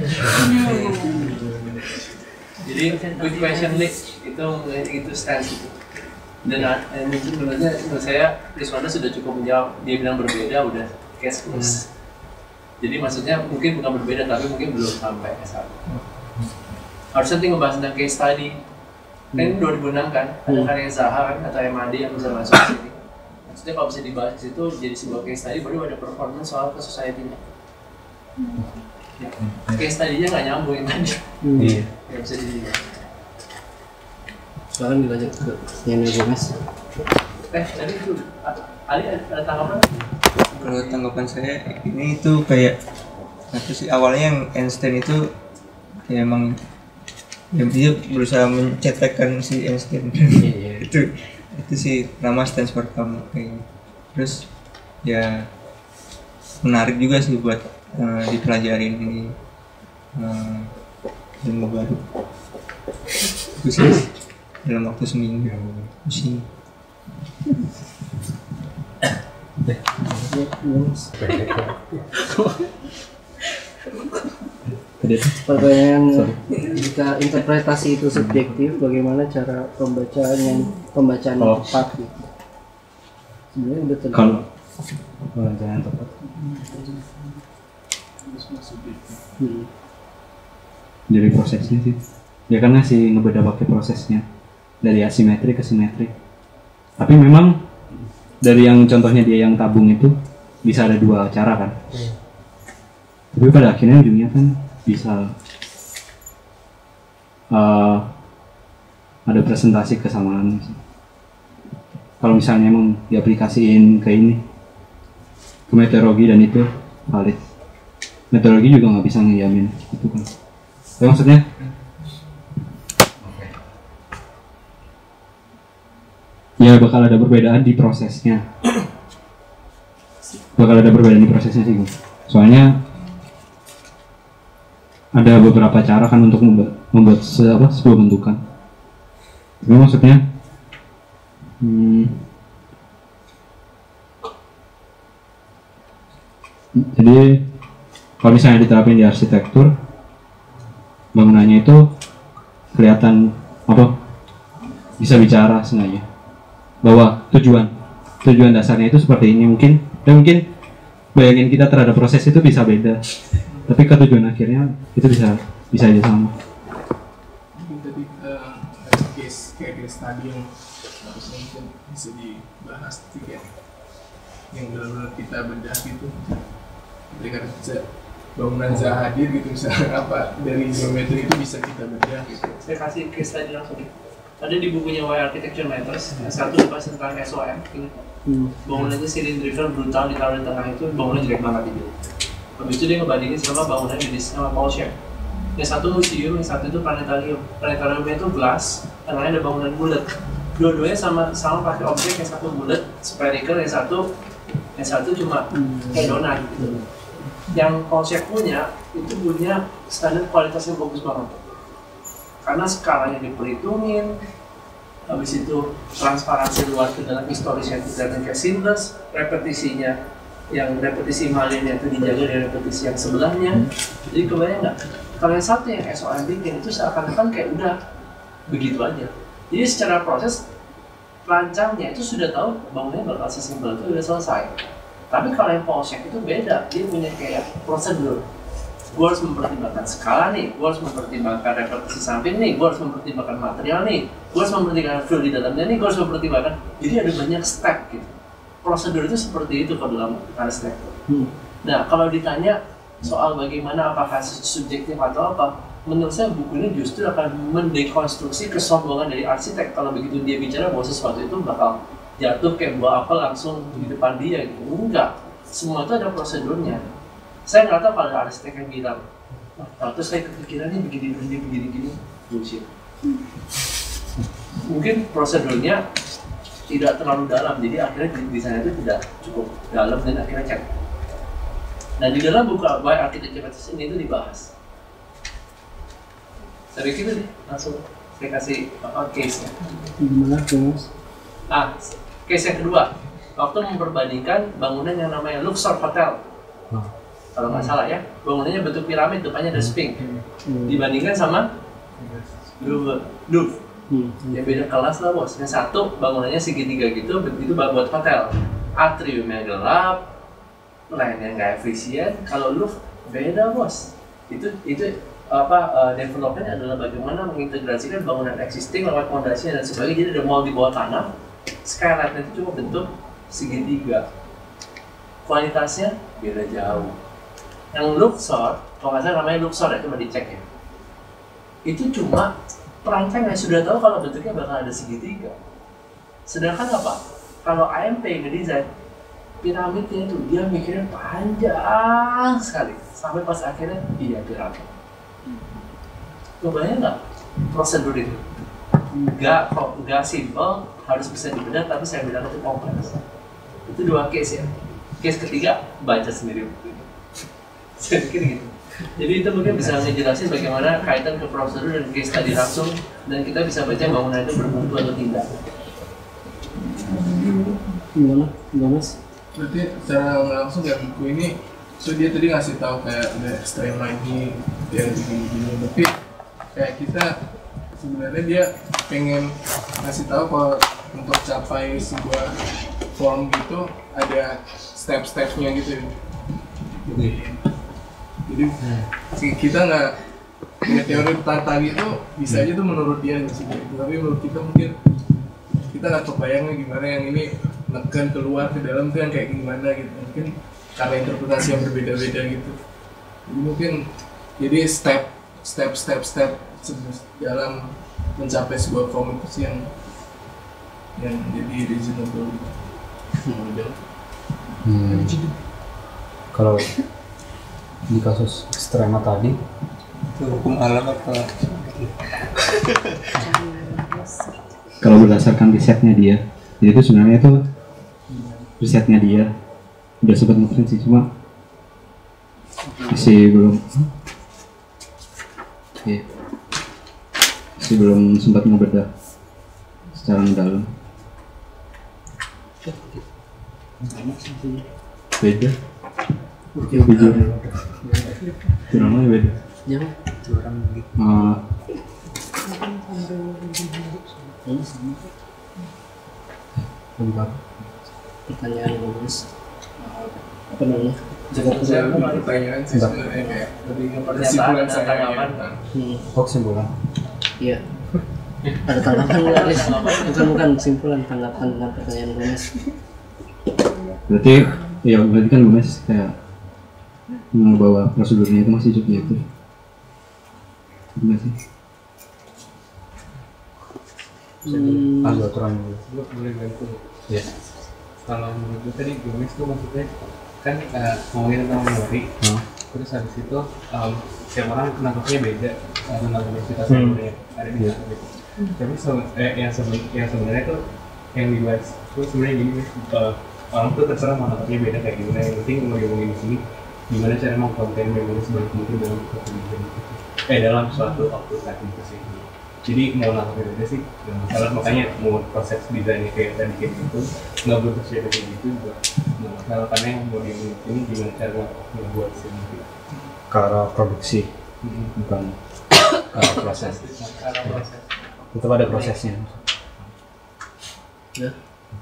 Jadi good question list itu stance itu. Dan mungkin menurut saya Riswanda sudah cukup menjawab. Dia bilang berbeda udah case close. Jadi maksudnya mungkin bukan berbeda tapi mungkin belum sampai ke sana. Harusnya nanti ngebahas tentang case study. Kan 2006 kan ada karya Zaha kan atau MAD yang bisa masuk ke sini. Maksudnya kalau bisa dibahas di situ jadi sebuah case study, baru ada performance soal ke society-nya. Ya. Case study-nya nggak nyambung yang tadi. Iya. Nggak bisa dibahas. Sekarang dilanjut ke yang Mas. Tadi itu Ali ada tanggapan? Kalau tanggapan saya ini itu kayak sih awalnya yang Einstein itu ya emang dia berusaha mencetakkan si Einstein. itu sih nama stance pertama kayaknya. Terus ya menarik juga sih buat dipelajarin ini ilmu baru. Itu sih dalam waktu seminggu pusing. Pertanyaan, jika interpretasi itu subjektif, bagaimana cara pembacaan yang tepat gitu? Sebenarnya udah tentu. Kalau pembacaan tepat dari prosesnya sih, dia kan ngasih ngebeda pakai prosesnya dari asimetrik ke simetrik. Tapi memang dari yang contohnya dia yang tabung itu bisa ada dua cara kan. Tapi pada akhirnya ujungnya kan bisa ada presentasi kesamaan. Kalau misalnya emang diaplikasiin ke ini, ke meteorologi dan itu valid. Meteorologi juga nggak bisa ngejamin itu kan. Tapi maksudnya ya bakal ada perbedaan di prosesnya. Sih. Soalnya ada beberapa cara kan untuk membuat sebuah bentukan. Tapi maksudnya jadi kalau misalnya diterapin di arsitektur, bangunannya itu kelihatan apa, bisa bicara sengaja bahwa tujuan dasarnya itu seperti ini mungkin, dan mungkin bayangin kita terhadap proses itu bisa beda, tapi ke tujuan akhirnya itu bisa aja sama. Tadi case tadi yang harusnya mungkin bisa dibahas juga, yang benar-benar kita bedah gitu. Ketika bisa bangunan hadir gitu, misalnya apa dari geometri itu bisa kita bedah gitu. Saya kasih case tadi langsung. Ada di bukunya Why Architecture Matters, yang satu bahas tentang SOM. Bangunan itu cylindrical, brutal, ditaruh di tengah itu bangunan jelek banget itu. Habis itu dia ngebandingin sama bangunan di sama Paul Shack. Yang satu museum, yang satu itu planetarium. Planetariumnya itu glass, tengahnya ada bangunan bulat. Dua-duanya sama pakai objek, yang satu bulat, spherical, yang satu cuma kayak donat gitu. Yang Paul Shack punya itu punya standar kualitasnya bagus banget. Karena skalanya diperhitungin, habis itu transparansi luar ke dalam historisnya kelihatan kayak seamless, repetisinya yang repetisi malinnya itu dijaga dari repetisi yang sebelahnya. Jadi kebayang nggak? Kalau yang satu yang SOM bikin itu seakan-akan kayak udah begitu aja. Jadi secara proses rancangnya itu sudah tahu bangunannya bakal sesimpel itu udah selesai. Tapi kalau yang Paul Shack itu beda, dia punya kayak prosedur. Gue harus mempertimbangkan skala nih, gue harus mempertimbangkan repetisi samping nih, gue harus mempertimbangkan material nih, gue harus mempertimbangkan feel di dalamnya nih, gue harus mempertimbangkan. Jadi ada banyak step gitu. Prosedur itu seperti itu kalau dalam arsitektur. Nah, kalau ditanya soal bagaimana apakah subjektif atau apa, menurut saya buku ini justru akan mendekonstruksi kesombongan dari arsitek. Kalau begitu dia bicara bahwa sesuatu itu bakal jatuh kayak buah apel langsung di depan dia gitu. Enggak, semua itu ada prosedurnya. Saya nggak tahu kalau ada arsitek yang bilang, terus saya kepikiran ini begini, bullshit. Mungkin prosedurnya tidak terlalu dalam, jadi akhirnya desainnya itu tidak cukup dalam dan akhirnya cek. Nah di dalam buku Why Architecture Matters ini itu dibahas. Saya pikir deh, langsung saya kasih case-nya. Gimana Mas? Case yang kedua, waktu memperbandingkan bangunan yang namanya Luxor Hotel. Kalau nggak salah ya, bangunannya bentuk piramid, depannya ada sphinx. Dibandingkan sama Louvre. Yang beda kelas lah bos. Yang satu bangunannya segitiga gitu, begitu buat hotel. Atriumnya gelap, lainnya nggak efisien. Kalau Louvre beda bos. Itu development adalah bagaimana mengintegrasikan bangunan existing lewat fondasinya dan sebagainya. Jadi ada mall di bawah tanah, skylightnya itu cuma bentuk segitiga. Kualitasnya beda jauh. Yang Luxor, kalau nggak salah namanya Luxor ya, coba dicek ya. Itu cuma perancangnya sudah tahu kalau bentuknya bakal ada segitiga. Sedangkan apa? Kalau AMP ngedesain piramidnya itu dia mikirnya panjang sekali sampai pas akhirnya iya piramid. Kebayang nggak prosedur itu? Nggak simple, harus bisa dibedah, tapi saya bilang itu kompleks. Itu dua case ya. Case ketiga baca sendiri. Saya pikir gitu. Jadi itu mungkin bisa ngejelasin bagaimana kaitan ke prosedur dan case tadi langsung, dan kita bisa baca bangunan itu bermutu atau tidak. Gimana Mas? Berarti secara langsung ya buku ini, so dia tadi ngasih tahu kayak ada extreme ini, yang begini-begini, tapi kayak kita sebenarnya dia pengen ngasih tahu kalau untuk capai sebuah form gitu ada step-stepnya gitu. Jadi kita nggak teori tadi itu bisa aja tuh menurut dia gitu, tapi menurut kita mungkin kita nggak kebayangnya gimana yang ini nekan keluar ke dalam tuh yang kayak gimana gitu, mungkin karena interpretasi yang berbeda-beda gitu. Jadi mungkin jadi step dalam mencapai sebuah form itu sih yang jadi reasonable gitu. Kalau di kasus ekstrema tadi Itu hukum alam apa? Kalau berdasarkan risetnya dia, jadi itu sebenarnya itu risetnya dia udah sempat ngeprint sih, cuma masih belum sempat ngebedah. secara mendalam. Beda. Jujur. Curangnya beda. Jangan. Pertanyaan bagus. Apa namanya? Saya mau pertanyaan sih sebenarnya kayak lebih kepada kesimpulan saya ya. Kesimpulan. Iya. Ada tanggapan nggak, Riz? Bukan kesimpulan, tanggapan tentang pertanyaan Gomez. Berarti kan Gomez kayak bahwa prosedurnya itu masih subjektif. Gimana sih? Agak kurang dulu. Gue boleh bantu. Ya. Kalau menurut gue tadi Gomez tuh maksudnya kan ngomongin tentang memori, terus habis itu setiap orang menangkapnya beda tentang universitas sebenarnya ada di sana gitu. Tapi yang sebenarnya tuh yang dibahas tuh sebenarnya gini, orang tuh terserah menangkapnya beda kayak gimana. Yang penting mau diomongin di sini gimana cara mengkonten memori sebaik mungkin dalam dalam suatu output aktivitas ini. Jadi mau nangkapnya beda sih nggak masalah, makanya mau proses desainnya kayak tadi kayak gitu nggak perlu terjadi kayak gitu juga nggak masalah, karena yang mau diomongin ini gimana cara membuat sini Ke arah produksi, bukan ke arah proses. Tetap ada prosesnya. Ya.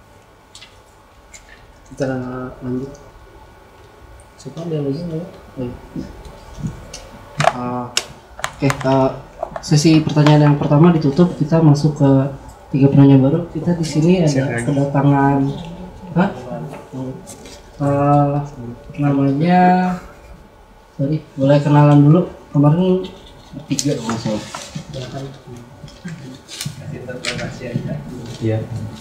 Kita lanjut. Siapa yang lagi nih? Oke, sesi pertanyaan yang pertama ditutup. Kita masuk ke 3 penanya baru. Kita di sini ada kedatangan, namanya, sorry, boleh kenalan dulu. Kemarin 3 kalau nggak salah. Interpretasi aja. Iya.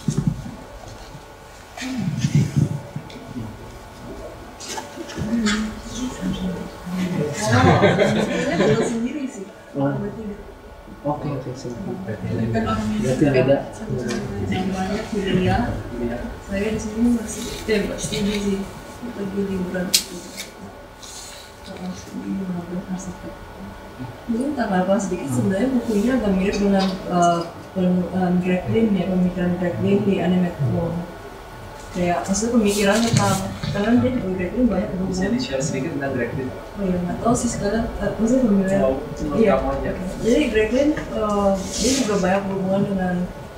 Sendiri sih. Oke, siap. Kan orangnya Berarti beda. banyak kuliah. Saya di sini masih studi sih, pergi liburan. Kalau studi mengambil arsitek. Mungkin tanggapan sedikit, sebenarnya bukunya agak mirip dengan Greg ya, pemikiran Greg di animate film. Kayak maksudnya pemikiran tentang, karena dia juga Greg banyak Bisa berhubungan. di-share sedikit tentang Greg? Oh iya, nggak tahu sih sekarang, maksudnya pemikiran. Iya. Jadi Greg dia juga banyak berhubungan dengan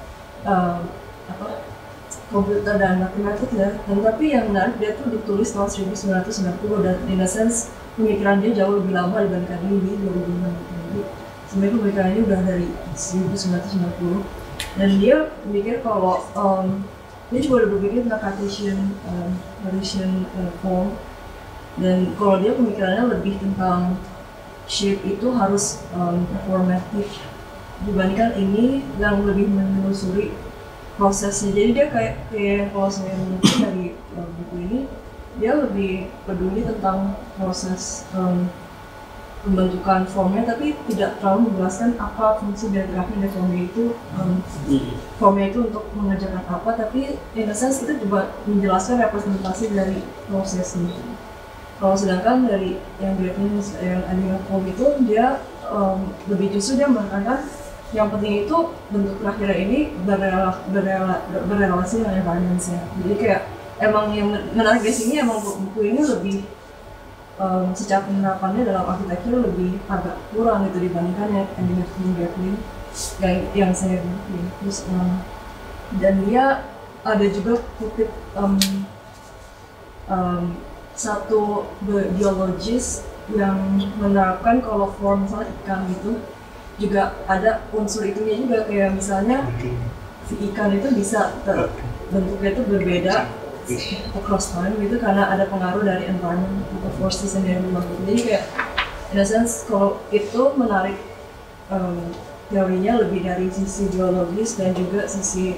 komputer dan matematik ya. Dan tapi yang menarik, dia tuh ditulis tahun 1990 dan in a sense pemikiran dia jauh lebih lama dibandingkan ini 2006. Jadi sebenarnya pemikirannya udah dari 1990 dan dia mikir kalau dia juga udah berpikir tentang Cartesian form, dan kalau dia pemikirannya lebih tentang shape itu harus performative dibandingkan ini yang lebih menelusuri prosesnya. Jadi dia kayak kalau saya menurut dari buku ini, dia lebih peduli tentang proses pembentukan formnya, tapi tidak terlalu menjelaskan apa fungsi dari formnya itu, formnya itu untuk mengerjakan apa, tapi in a sense itu juga menjelaskan representasi dari prosesnya. Kalau sedangkan dari yang Addino form itu dia lebih justru dia menekankan yang penting itu bentuk terakhirnya ini berrelasi dengan environment-nya. Jadi kayak emang yang menarik di sini, emang buku ini lebih secara penerapannya dalam arsitektur lebih agak kurang gitu dibandingkan yang Addino yang saya buku. Terus dan dia ada juga kutip satu biologis yang menerapkan kalau form misalnya ikan gitu juga ada unsur itunya juga, kayak misalnya si ikan itu bisa bentuknya itu berbeda across time gitu karena ada pengaruh dari environment atau forces yang dari luar gitu. Jadi kayak in a sense kalau itu menarik teorinya lebih dari sisi biologis dan juga sisi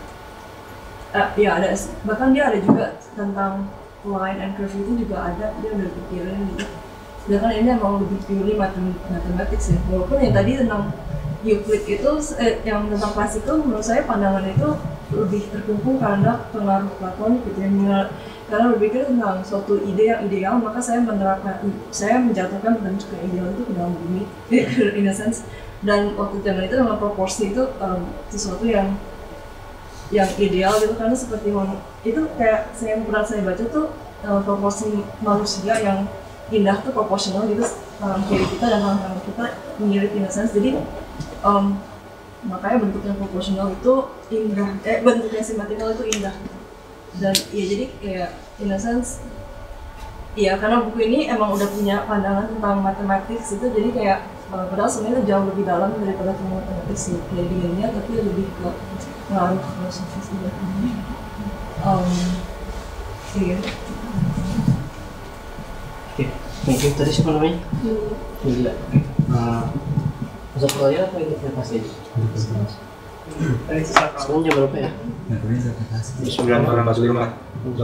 ya ada, bahkan dia ada juga tentang line and curve itu juga ada, dia udah pikirin gitu. Sedangkan ini emang lebih purely matematik sih. Walaupun yang tadi tentang Euclid itu, yang tentang kelas itu menurut saya pandangan itu lebih terkungkung karena pengaruh Platon gitu ya. Karena berpikir tentang suatu ide yang ideal, maka saya menjatuhkan bentuk yang ideal itu ke dalam bumi, in a sense. Dan waktu zaman itu dengan proporsi itu sesuatu yang yang ideal gitu, karena seperti itu kayak yang pernah saya baca tuh proporsi manusia yang indah tuh proporsional gitu, kiri kita dan kanan kita mirip in a sense. Jadi makanya bentuk yang proporsional itu indah, bentuk yang simetral itu indah gitu. Dan ya jadi kayak in a sense iya, karena buku ini emang udah punya pandangan tentang matematik gitu, jadi kayak padahal sebenarnya jauh lebih dalam daripada tentang matematik sih, kayak dilihat, tapi lebih ke pengaruh filosofis juga. Iya. Oke, mungkin tadi siapa namanya? Gila. Masuk kuliah apa interpretasi aja? Sekarang jam berapa ya? 9:45.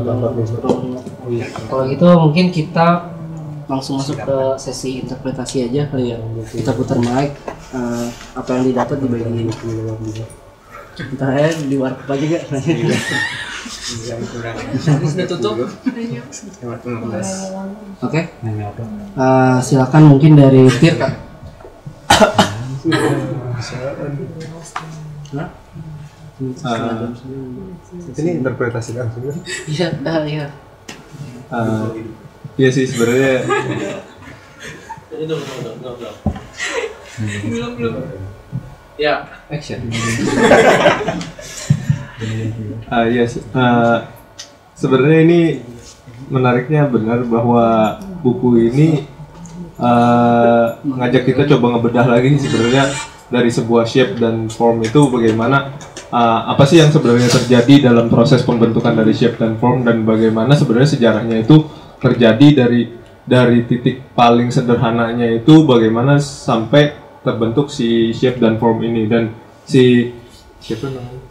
Kalau gitu mungkin kita langsung masuk ke sesi interpretasi aja kali ya. Kita putar mic, apa yang didapat dibagiin. Entah ya di warkop aja gak? Sudah tutup. Oke. Silakan mungkin dari Tirta. Ini interpretasi langsung. Iya, iya. Iya sih sebenarnya. Belum. Ya. Action. Iya sih. Sebenarnya ini menariknya benar bahwa buku ini ngajak kita coba ngebedah lagi sebenarnya dari sebuah shape dan form itu bagaimana apa sih yang sebenarnya terjadi dalam proses pembentukan dari shape dan form, dan bagaimana sebenarnya sejarahnya itu terjadi dari titik paling sederhananya itu bagaimana sampai terbentuk si shape dan form ini. Dan si siapa namanya?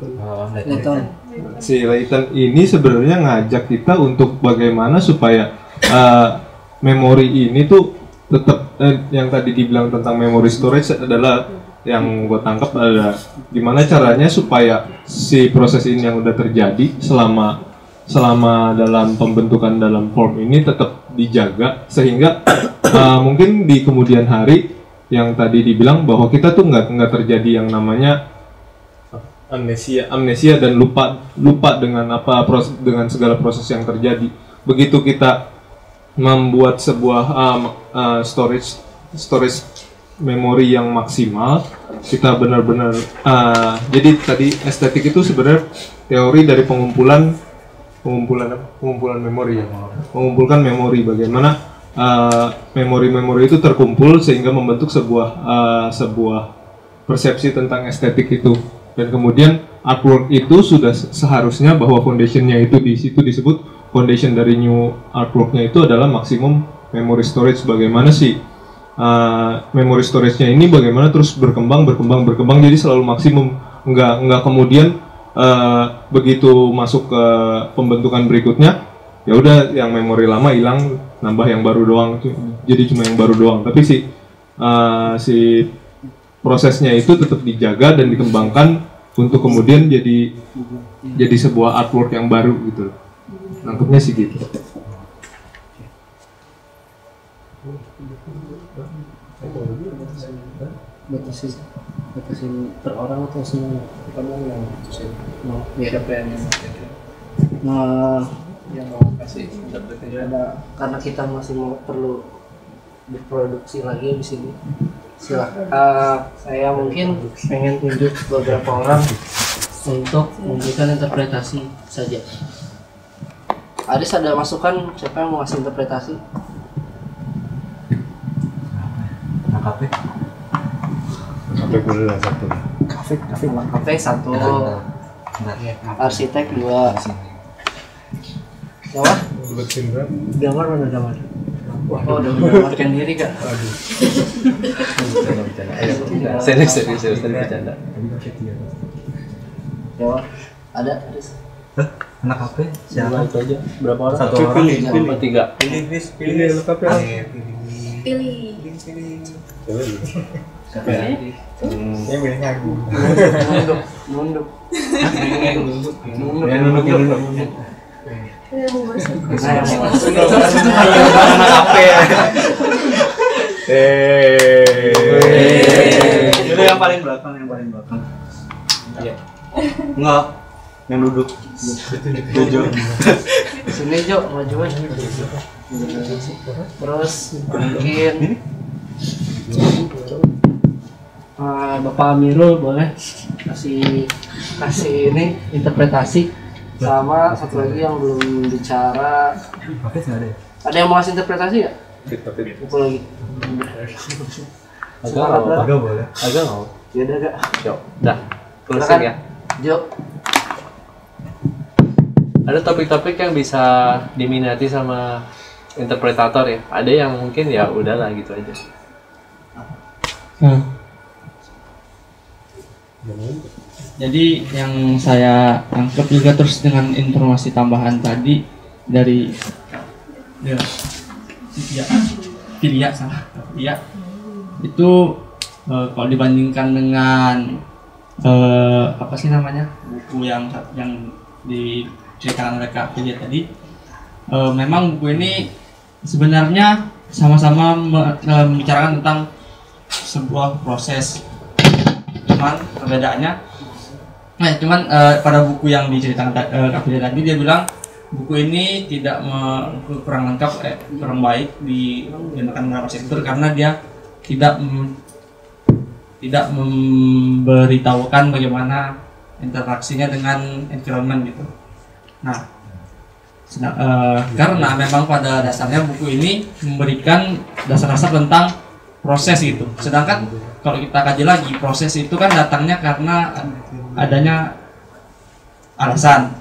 Si Leyton ini sebenarnya ngajak kita untuk bagaimana supaya memori ini tuh tetap yang tadi dibilang tentang memory storage adalah yang gue tangkap adalah gimana caranya supaya si proses ini yang udah terjadi selama dalam pembentukan dalam form ini tetap dijaga, sehingga mungkin di kemudian hari yang tadi dibilang bahwa kita tuh nggak terjadi yang namanya amnesia dan lupa dengan dengan segala proses yang terjadi. Begitu kita membuat sebuah storage memori yang maksimal, kita benar-benar jadi tadi estetik itu sebenarnya teori dari pengumpulan memori ya, mengumpulkan memori, bagaimana memori-memori itu terkumpul sehingga membentuk sebuah persepsi tentang estetik itu. Dan kemudian artwork itu sudah seharusnya bahwa foundationnya itu di situ disebut foundation dari new artworknya itu adalah maksimum memory storage. Bagaimana sih memory storage-nya ini bagaimana terus berkembang jadi selalu maksimum, nggak kemudian begitu masuk ke pembentukan berikutnya ya udah yang memori lama hilang, nambah yang baru doang, jadi cuma yang baru doang. Tapi si prosesnya itu tetap dijaga dan dikembangkan untuk kemudian jadi sebuah artwork yang baru gitu. Nangkepnya sih gitu. Batasin per orang atau semua? Kamu yang mutusin. Siapa yang yang mau kasih interpretasi? Karena kita masih perlu berproduksi lagi di sini. Silakan. Saya mungkin pengen tunjuk beberapa orang untuk memberikan interpretasi saja. Aris ada masukan, siapa yang mau ngasih interpretasi? Kafe boleh lah satu. Kafe satu. Arsitek dua. Siapa? Gambar mana gambar? Oh, udah menggambarkan diri kak. Serius tadi bercanda. Siapa? Ada Aris? Anak kafe siapa itu aja? Berapa orang? Satu orang. Pilih tiga. Pilih anak kafe. Pilih. Siapa ya? Saya milihnya aku. Nunduk. Itu yang paling belakang. Iya. Enggak. yang duduk. Sini Jo, maju aja. Terus mungkin Bapak Amirul boleh kasih ini interpretasi, sama satu lagi yang belum bicara. Ada yang mau kasih interpretasi nggak? Apa lagi? Agak boleh. Agak mau. Ya udah gak. Yo, dah. Closing ya. Jo. Ada topik-topik yang bisa diminati sama interpretator ya. Ada yang mungkin ya udahlah gitu aja. Jadi yang saya tangkap juga terus dengan informasi tambahan tadi dari Filia itu kalau dibandingkan dengan apa sih namanya buku yang diceritakan oleh Kak Filia tadi, memang buku ini sebenarnya sama-sama membicarakan tentang sebuah proses, cuman perbedaannya pada buku yang diceritakan Kak Filia tadi dia bilang buku ini tidak kurang lengkap, kurang baik digunakan beberapa sektor karena dia tidak memberitahukan bagaimana interaksinya dengan environment gitu. Nah, karena memang pada dasarnya buku ini memberikan dasar-dasar tentang proses gitu. Sedangkan kalau kita kaji lagi, proses itu kan datangnya karena adanya alasan.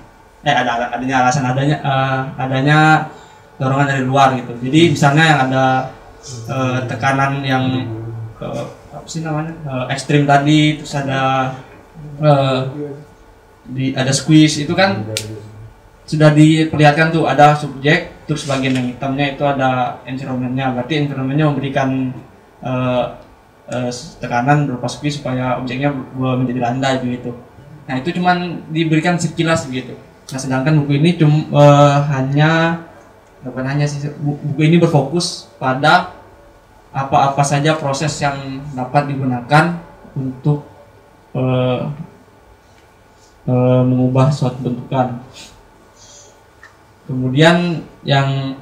Adanya dorongan dari luar gitu. Jadi misalnya yang ada tekanan yang apa sih namanya ekstrim tadi, terus ada squeeze itu kan sudah diperlihatkan tuh ada subjek, terus bagian yang hitamnya itu ada environmentnya. Berarti environmentnya memberikan tekanan berupa squeeze supaya objeknya menjadi landai begitu. Nah itu cuman diberikan sekilas begitu. Nah sedangkan buku ini buku ini berfokus pada apa-apa saja proses yang dapat digunakan untuk mengubah suatu bentukan. Kemudian yang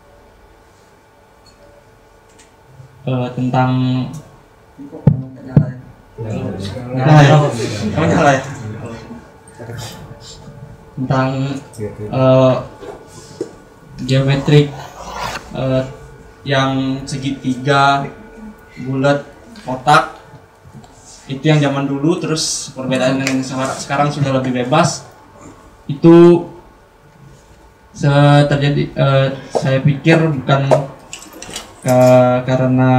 tentang tentang geometrik yang segitiga, bulat, kotak, itu yang zaman dulu. Terus perbedaan dengan sekarang sudah lebih bebas. Itu terjadi, saya pikir bukan karena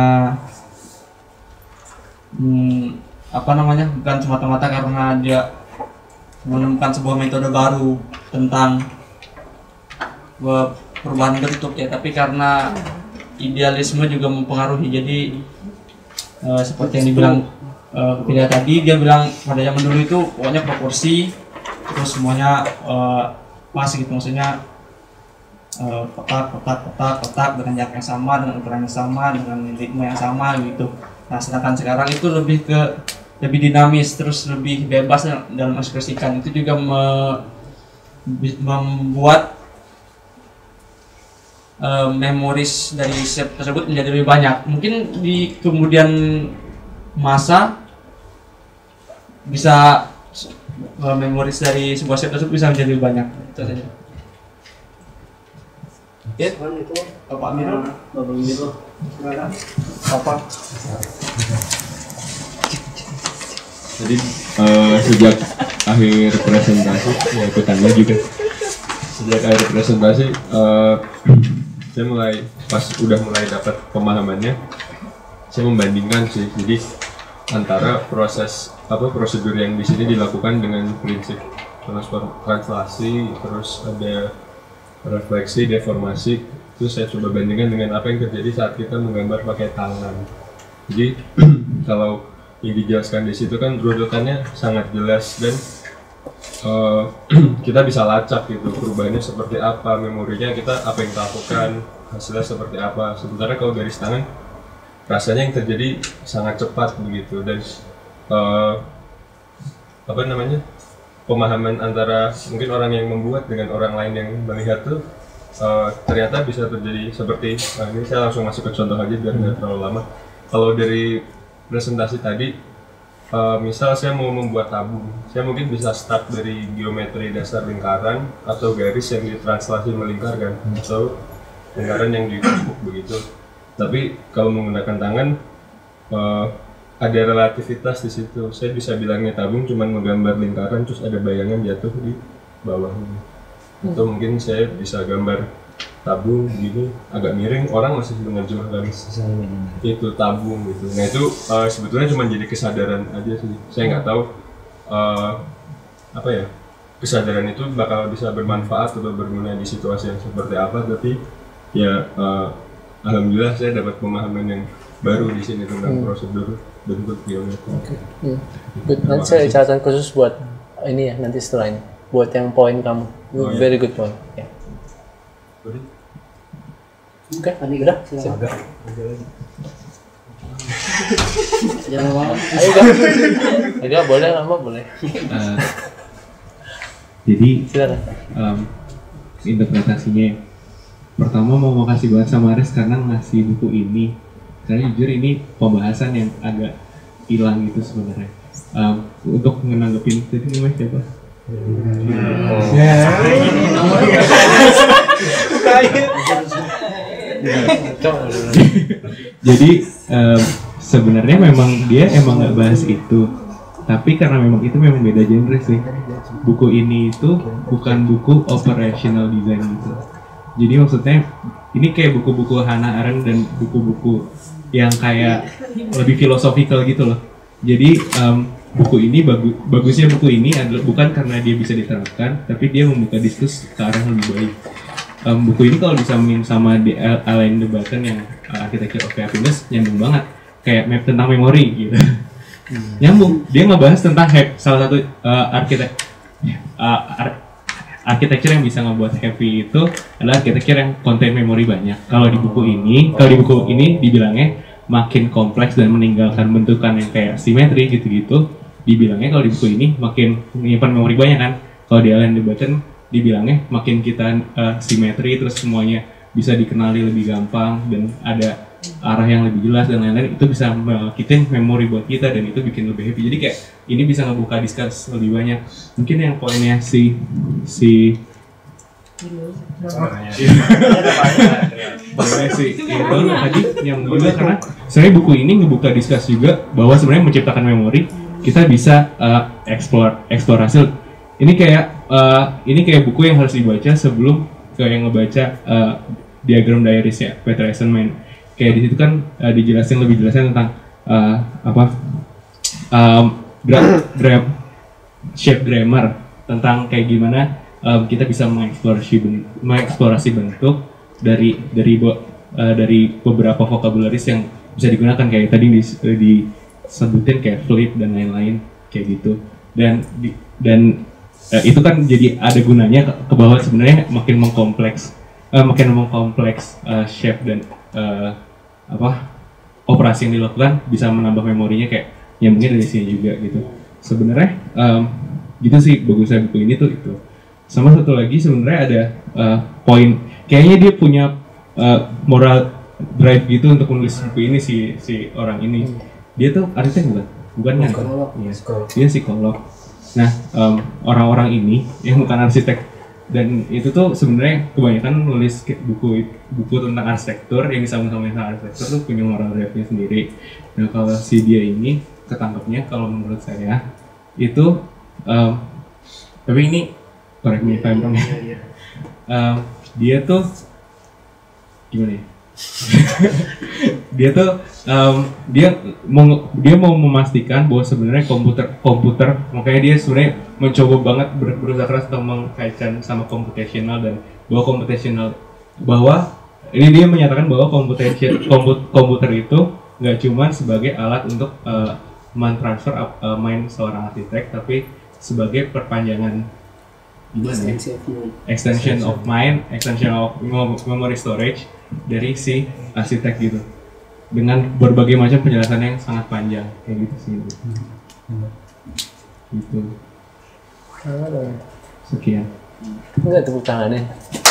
bukan semata-mata karena dia menemukan sebuah metode baru tentang perubahan bentuk ya, tapi karena idealisme juga mempengaruhi. Jadi seperti yang dibilang Filia tadi, dia bilang pada zaman dulu itu pokoknya proporsi, terus semuanya pas gitu, maksudnya kotak dengan jarak yang sama, dengan ukuran yang sama, dengan ritme yang sama gitu. Nah sedangkan sekarang itu lebih dinamis, terus lebih bebas dalam ekspresikan. Itu juga membuat memoris dari set tersebut menjadi lebih banyak. Mungkin di kemudian masa bisa memoris dari sebuah set tersebut bisa menjadi lebih banyak. Itu saja. Ya, itu Bapak Amirul. Bapak. Jadi sejak akhir presentasi, ya ikutannya juga. Sejak akhir presentasi, saya udah mulai dapat pemahamannya. Saya membandingkan sih, jadi antara prosedur yang di sini dilakukan dengan prinsip translasi, terus ada refleksi, deformasi. Itu saya coba bandingkan dengan apa yang terjadi saat kita menggambar pakai tangan. Jadi kalau yang dijelaskan di situ kan runutannya sangat jelas dan kita bisa lacak gitu perubahannya seperti apa, memorinya apa yang kita lakukan, hasilnya seperti apa. Sementara kalau garis tangan rasanya yang terjadi sangat cepat begitu dan pemahaman antara mungkin orang yang membuat dengan orang lain yang melihat tuh ternyata bisa terjadi seperti ini. Saya langsung masuk ke contoh aja biar nggak terlalu lama. Kalau dari presentasi tadi, misal saya mau membuat tabung, saya mungkin bisa start dari geometri dasar lingkaran atau garis yang ditranslasi melingkar kan, atau lingkaran yang ditumpuk begitu. Tapi kalau menggunakan tangan, ada relativitas di situ. Saya bisa bilangnya tabung cuman menggambar lingkaran terus ada bayangan jatuh di bawahnya. Atau mungkin saya bisa gambar tabung gini agak miring, orang masih menerjemahkan itu tabung gitu. Nah itu sebetulnya cuma jadi kesadaran aja sih. Saya nggak tahu apa ya, kesadaran itu bakal bisa bermanfaat atau berguna di situasi yang seperti apa. Tapi ya alhamdulillah saya dapat pemahaman yang baru di sini tentang prosedur bentuk geometri. Good. Nanti saya catatan khusus buat ini ya nanti setelah ini. Buat yang poin kamu. Very good point. Ya. Oke, udah. Silakan. Jangan mau. Ayo Gak boleh lama boleh. Jadi Silakan. Interpretasinya pertama mau kasih banget sama Aris karena ngasih buku ini. Karena jujur ini pembahasan yang agak hilang gitu sebenarnya. Untuk menanggapin tadi namanya siapa? Jadi sebenarnya memang dia emang nggak bahas itu, tapi karena memang itu memang beda genre sih. Buku ini itu bukan buku operational design gitu. Jadi maksudnya ini kayak buku-buku Hannah Arendt dan buku-buku yang kayak lebih filosofikal gitu loh. Jadi buku ini bagusnya buku ini adalah bukan karena dia bisa diterapkan, tapi dia membuka diskusi ke arah yang lebih baik. Buku ini kalau disamain sama Alain de Botton yang Architecture of Happiness nyambung banget, kayak tentang memori gitu. Nyambung, dia ngebahas tentang salah satu architecture yang bisa ngebuat happy itu adalah architecture yang contain memori banyak. Kalau di buku ini dibilangnya makin kompleks dan meninggalkan bentukan yang kayak simetri gitu-gitu, dibilangnya kalau di buku ini makin menyimpan memori banyak kan. Kalau di Alain de Botton dibilangnya makin kita simetri terus semuanya bisa dikenali lebih gampang dan ada arah yang lebih jelas dan lain-lain, itu bisa melakitin memori buat kita dan itu bikin lebih happy. Jadi kayak ini bisa ngebuka diskus lebih banyak. Mungkin yang poinnya si itu tadi yang juga karena sebenarnya buku ini ngebuka diskus juga bahwa sebenarnya menciptakan memori kita bisa eksplorasi. Ini kayak buku yang harus dibaca sebelum kayak ngebaca diagram diarisnya Peter Eisenman. Kayak di situ kan dijelasin lebih jelasnya tentang shape grammar, tentang kayak gimana kita bisa mengeksplorasi bentuk dari beberapa vocabularies yang bisa digunakan kayak tadi disebutin kayak flip dan lain-lain kayak gitu. Dan itu kan jadi ada gunanya ke bawah sebenarnya makin mengkompleks shape dan operasi yang dilakukan bisa menambah memorinya kayak yang mungkin dari sini juga gitu. Sebenarnya gitu sih bagusnya buku ini tuh itu. Sama satu lagi sebenarnya ada poin kayaknya dia punya moral drive gitu untuk menulis buku ini si orang ini. Dia tuh arsitek bukan kan? Iya. Dia psikolog. Nah orang-orang ini yang bukan arsitek dan itu tuh sebenarnya kebanyakan nulis buku tentang arsitektur yang disambung-sambungin tentang arsitektur tuh punya moral drive-nya sendiri. Nah kalau si dia ini ketangkepnya kalau menurut saya itu tapi ini correct me if I'm wrong ya. Dia tuh gimana ya? dia mau memastikan bahwa sebenarnya komputer makanya dia sebenarnya mencoba banget berusaha keras untuk mengkaitkan sama computational dan bahwa ini dia menyatakan bahwa komputer itu nggak cuma sebagai alat untuk mentransfer mind seorang arsitek, tapi sebagai perpanjangan extension of mind, extension of memory storage dari si arsitek gitu, dengan berbagai macam penjelasan yang sangat panjang kayak gitu sih. Gitu. Sekian. Enggak, tepuk tangannya.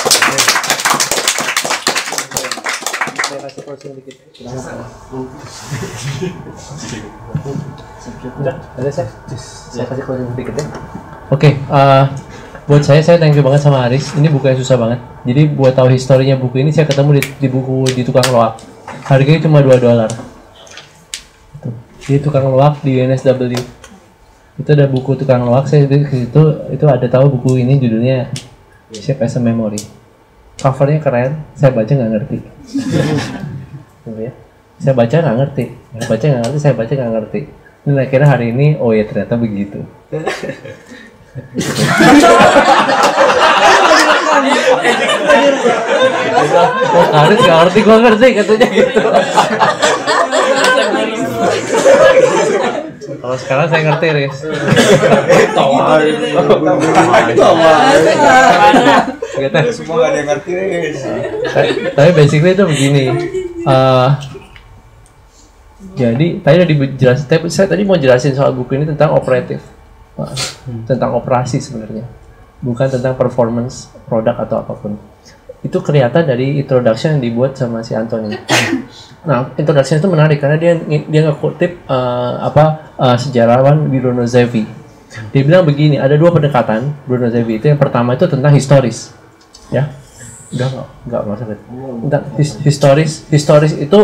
Saya kasih closing dikit. Udah, ada saya kasih closing dikit ya. Oke, buat saya thank you banget sama Aris. Ini buku yang susah banget. Jadi buat tahu historinya buku ini saya ketemu di buku di tukang loak. Harganya cuma $2. Di tukang loak di UNSW. Itu ada buku tukang loak. Saya itu ada tahu buku ini judulnya Shape as a Memory. Covernya keren. Saya baca nggak ngerti. Ya. Saya baca nggak ngerti. Saya baca nggak ngerti. Dan akhirnya hari ini, oh ya ternyata begitu. Oh Aris nggak ngerti, gue ngerti katanya gitu. Kalau sekarang saya ngerti, Riz. Semua gak ada yang ngerti, Riz. Tapi basically itu begini. Jadi tadi udah dijelasin. Saya tadi mau jelasin soal buku ini tentang operatif, tentang operasi sebenarnya, bukan tentang performance produk atau apapun. Itu kelihatan dari introduction yang dibuat sama si Anthony. Nah, introduction itu menarik karena dia ngekutip sejarawan Bruno Zevi. Dia bilang begini, ada dua pendekatan Bruno Zevi itu. Yang pertama itu tentang historis, ya. Enggak maksudnya. Tentang historis itu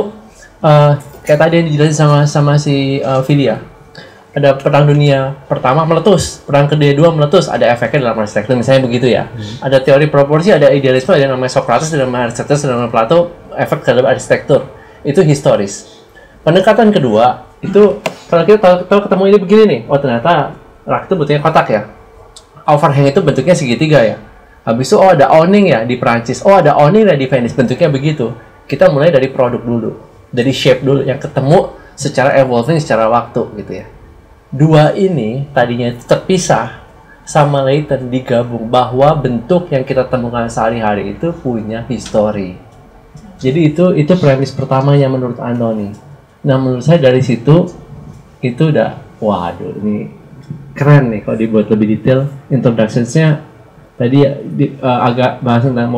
kayak tadi yang dijelasin sama si Filia. Ada perang dunia pertama meletus, perang kedua meletus, ada efeknya dalam arsitektur, misalnya begitu ya. Ada teori proporsi, ada idealisme, ada yang namanya Socrates, ada yang namanya Aristoteles, ada yang namanya Plato, efek terhadap arsitektur. Itu historis. Pendekatan kedua, itu kalau kita tahu ketemu ini begini nih, oh ternyata rak itu bentuknya kotak ya. Overhang itu bentuknya segitiga ya. Habis itu, oh ada awning ya di Prancis, oh ada awning ya di Venice, bentuknya begitu. Kita mulai dari produk dulu, dari shape dulu, yang ketemu secara evolving, secara waktu gitu ya. Dua ini tadinya terpisah, sama Leyton digabung bahwa bentuk yang kita temukan sehari-hari itu punya histori. Jadi itu premis pertamanya menurut Anthony. Nah menurut saya dari situ itu udah, waduh ini keren nih kalau dibuat lebih detail. Introductions-nya tadi agak bahas tentang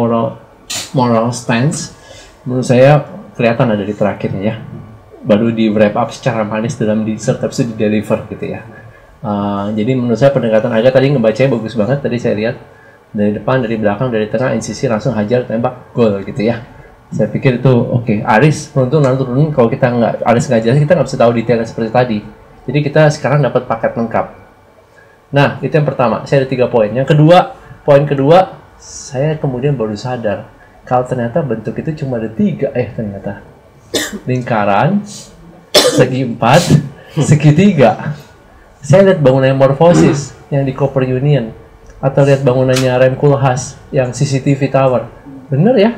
moral stance. Menurut saya kelihatan ada di terakhirnya ya. Baru di wrap up secara manis dalam dessert, tapi itu di deliver gitu ya. Jadi menurut saya pendekatan agak tadi ngebacanya bagus banget. Tadi saya lihat dari depan, dari belakang, dari tengah, incisi langsung hajar, tembak, gol gitu ya. Saya pikir itu oke. Aris untuk turunin, kalau kita Aris nggak jelas, kita nggak bisa tahu detailnya seperti tadi. Jadi kita sekarang dapat paket lengkap. Nah itu yang pertama. Saya ada 3 poin. Yang kedua, poin kedua, saya kemudian baru sadar kalau ternyata bentuk itu cuma ada 3 ternyata. Lingkaran, segi 4, segitiga. Saya lihat bangunannya morfosis yang di Cooper Union, atau lihat bangunannya Rem Koolhaas yang CCTV Tower. Bener ya?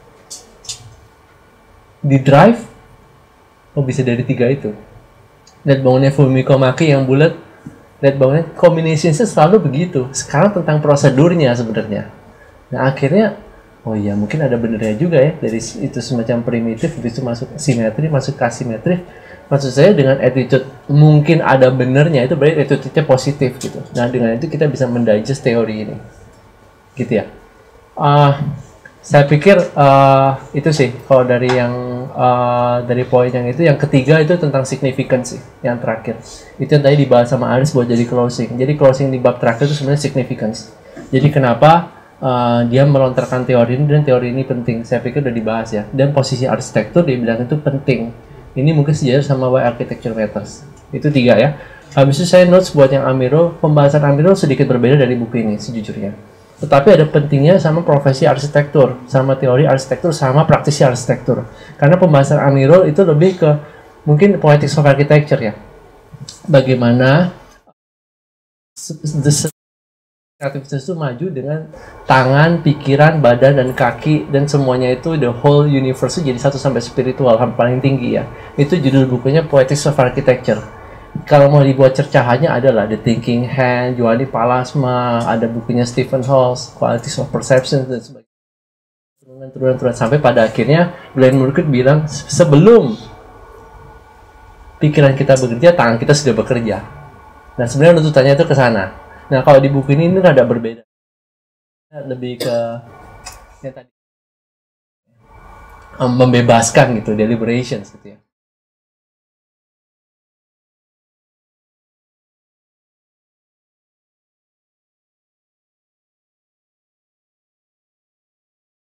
Di Drive, oh bisa dari 3 itu. Lihat bangunannya Fumiko Maki yang bulat, lihat bangunannya, combinationsnya selalu begitu. Sekarang tentang prosedurnya sebenarnya. Nah akhirnya, oh iya mungkin ada benernya juga ya, dari itu semacam primitif, habis itu masuk simetri, masuk ke asimetri. Maksud saya dengan attitude mungkin ada benernya, itu berarti attitude-nya positif gitu. Nah dengan itu kita bisa mendigest teori ini, gitu ya. Saya pikir itu sih kalau dari dari poin yang itu. Yang ketiga itu tentang significance sih, yang terakhir. Itu yang tadi dibahas sama Aris buat jadi closing. Jadi closing di bab terakhir itu sebenarnya significance. Jadi kenapa dia melontarkan teori ini, dan teori ini penting. Saya pikir udah dibahas ya. Dan posisi arsitektur dia bilang itu penting. Ini mungkin sejajar sama why architecture matters. Itu 3 ya. Habis itu saya notes buat yang Amiro. Pembahasan Amiro sedikit berbeda dari buku ini sejujurnya. Tetapi ada pentingnya sama profesi arsitektur, sama teori arsitektur, sama praktisi arsitektur. Karena pembahasan Amiro itu lebih ke mungkin poetics of architecture ya. Bagaimana kreativitas itu maju dengan tangan, pikiran, badan, dan kaki, dan semuanya itu the whole universe itu jadi satu sampai spiritual, paling tinggi ya. Itu judul bukunya Poetics of Architecture. Kalau mau dibuat cercahannya adalah The Thinking Hand, Giovanni Pallasma, ada bukunya Stephen Halls, Qualities of Perception, dan sebagainya. Turunan sampai pada akhirnya Glenn Murcutt bilang sebelum pikiran kita bekerja, tangan kita sudah bekerja. Nah sebenarnya tuntutannya itu ke sana. Nah kalau di buku ini rada berbeda, lebih ke ya tadi membebaskan gitu, deliberations gitu ya.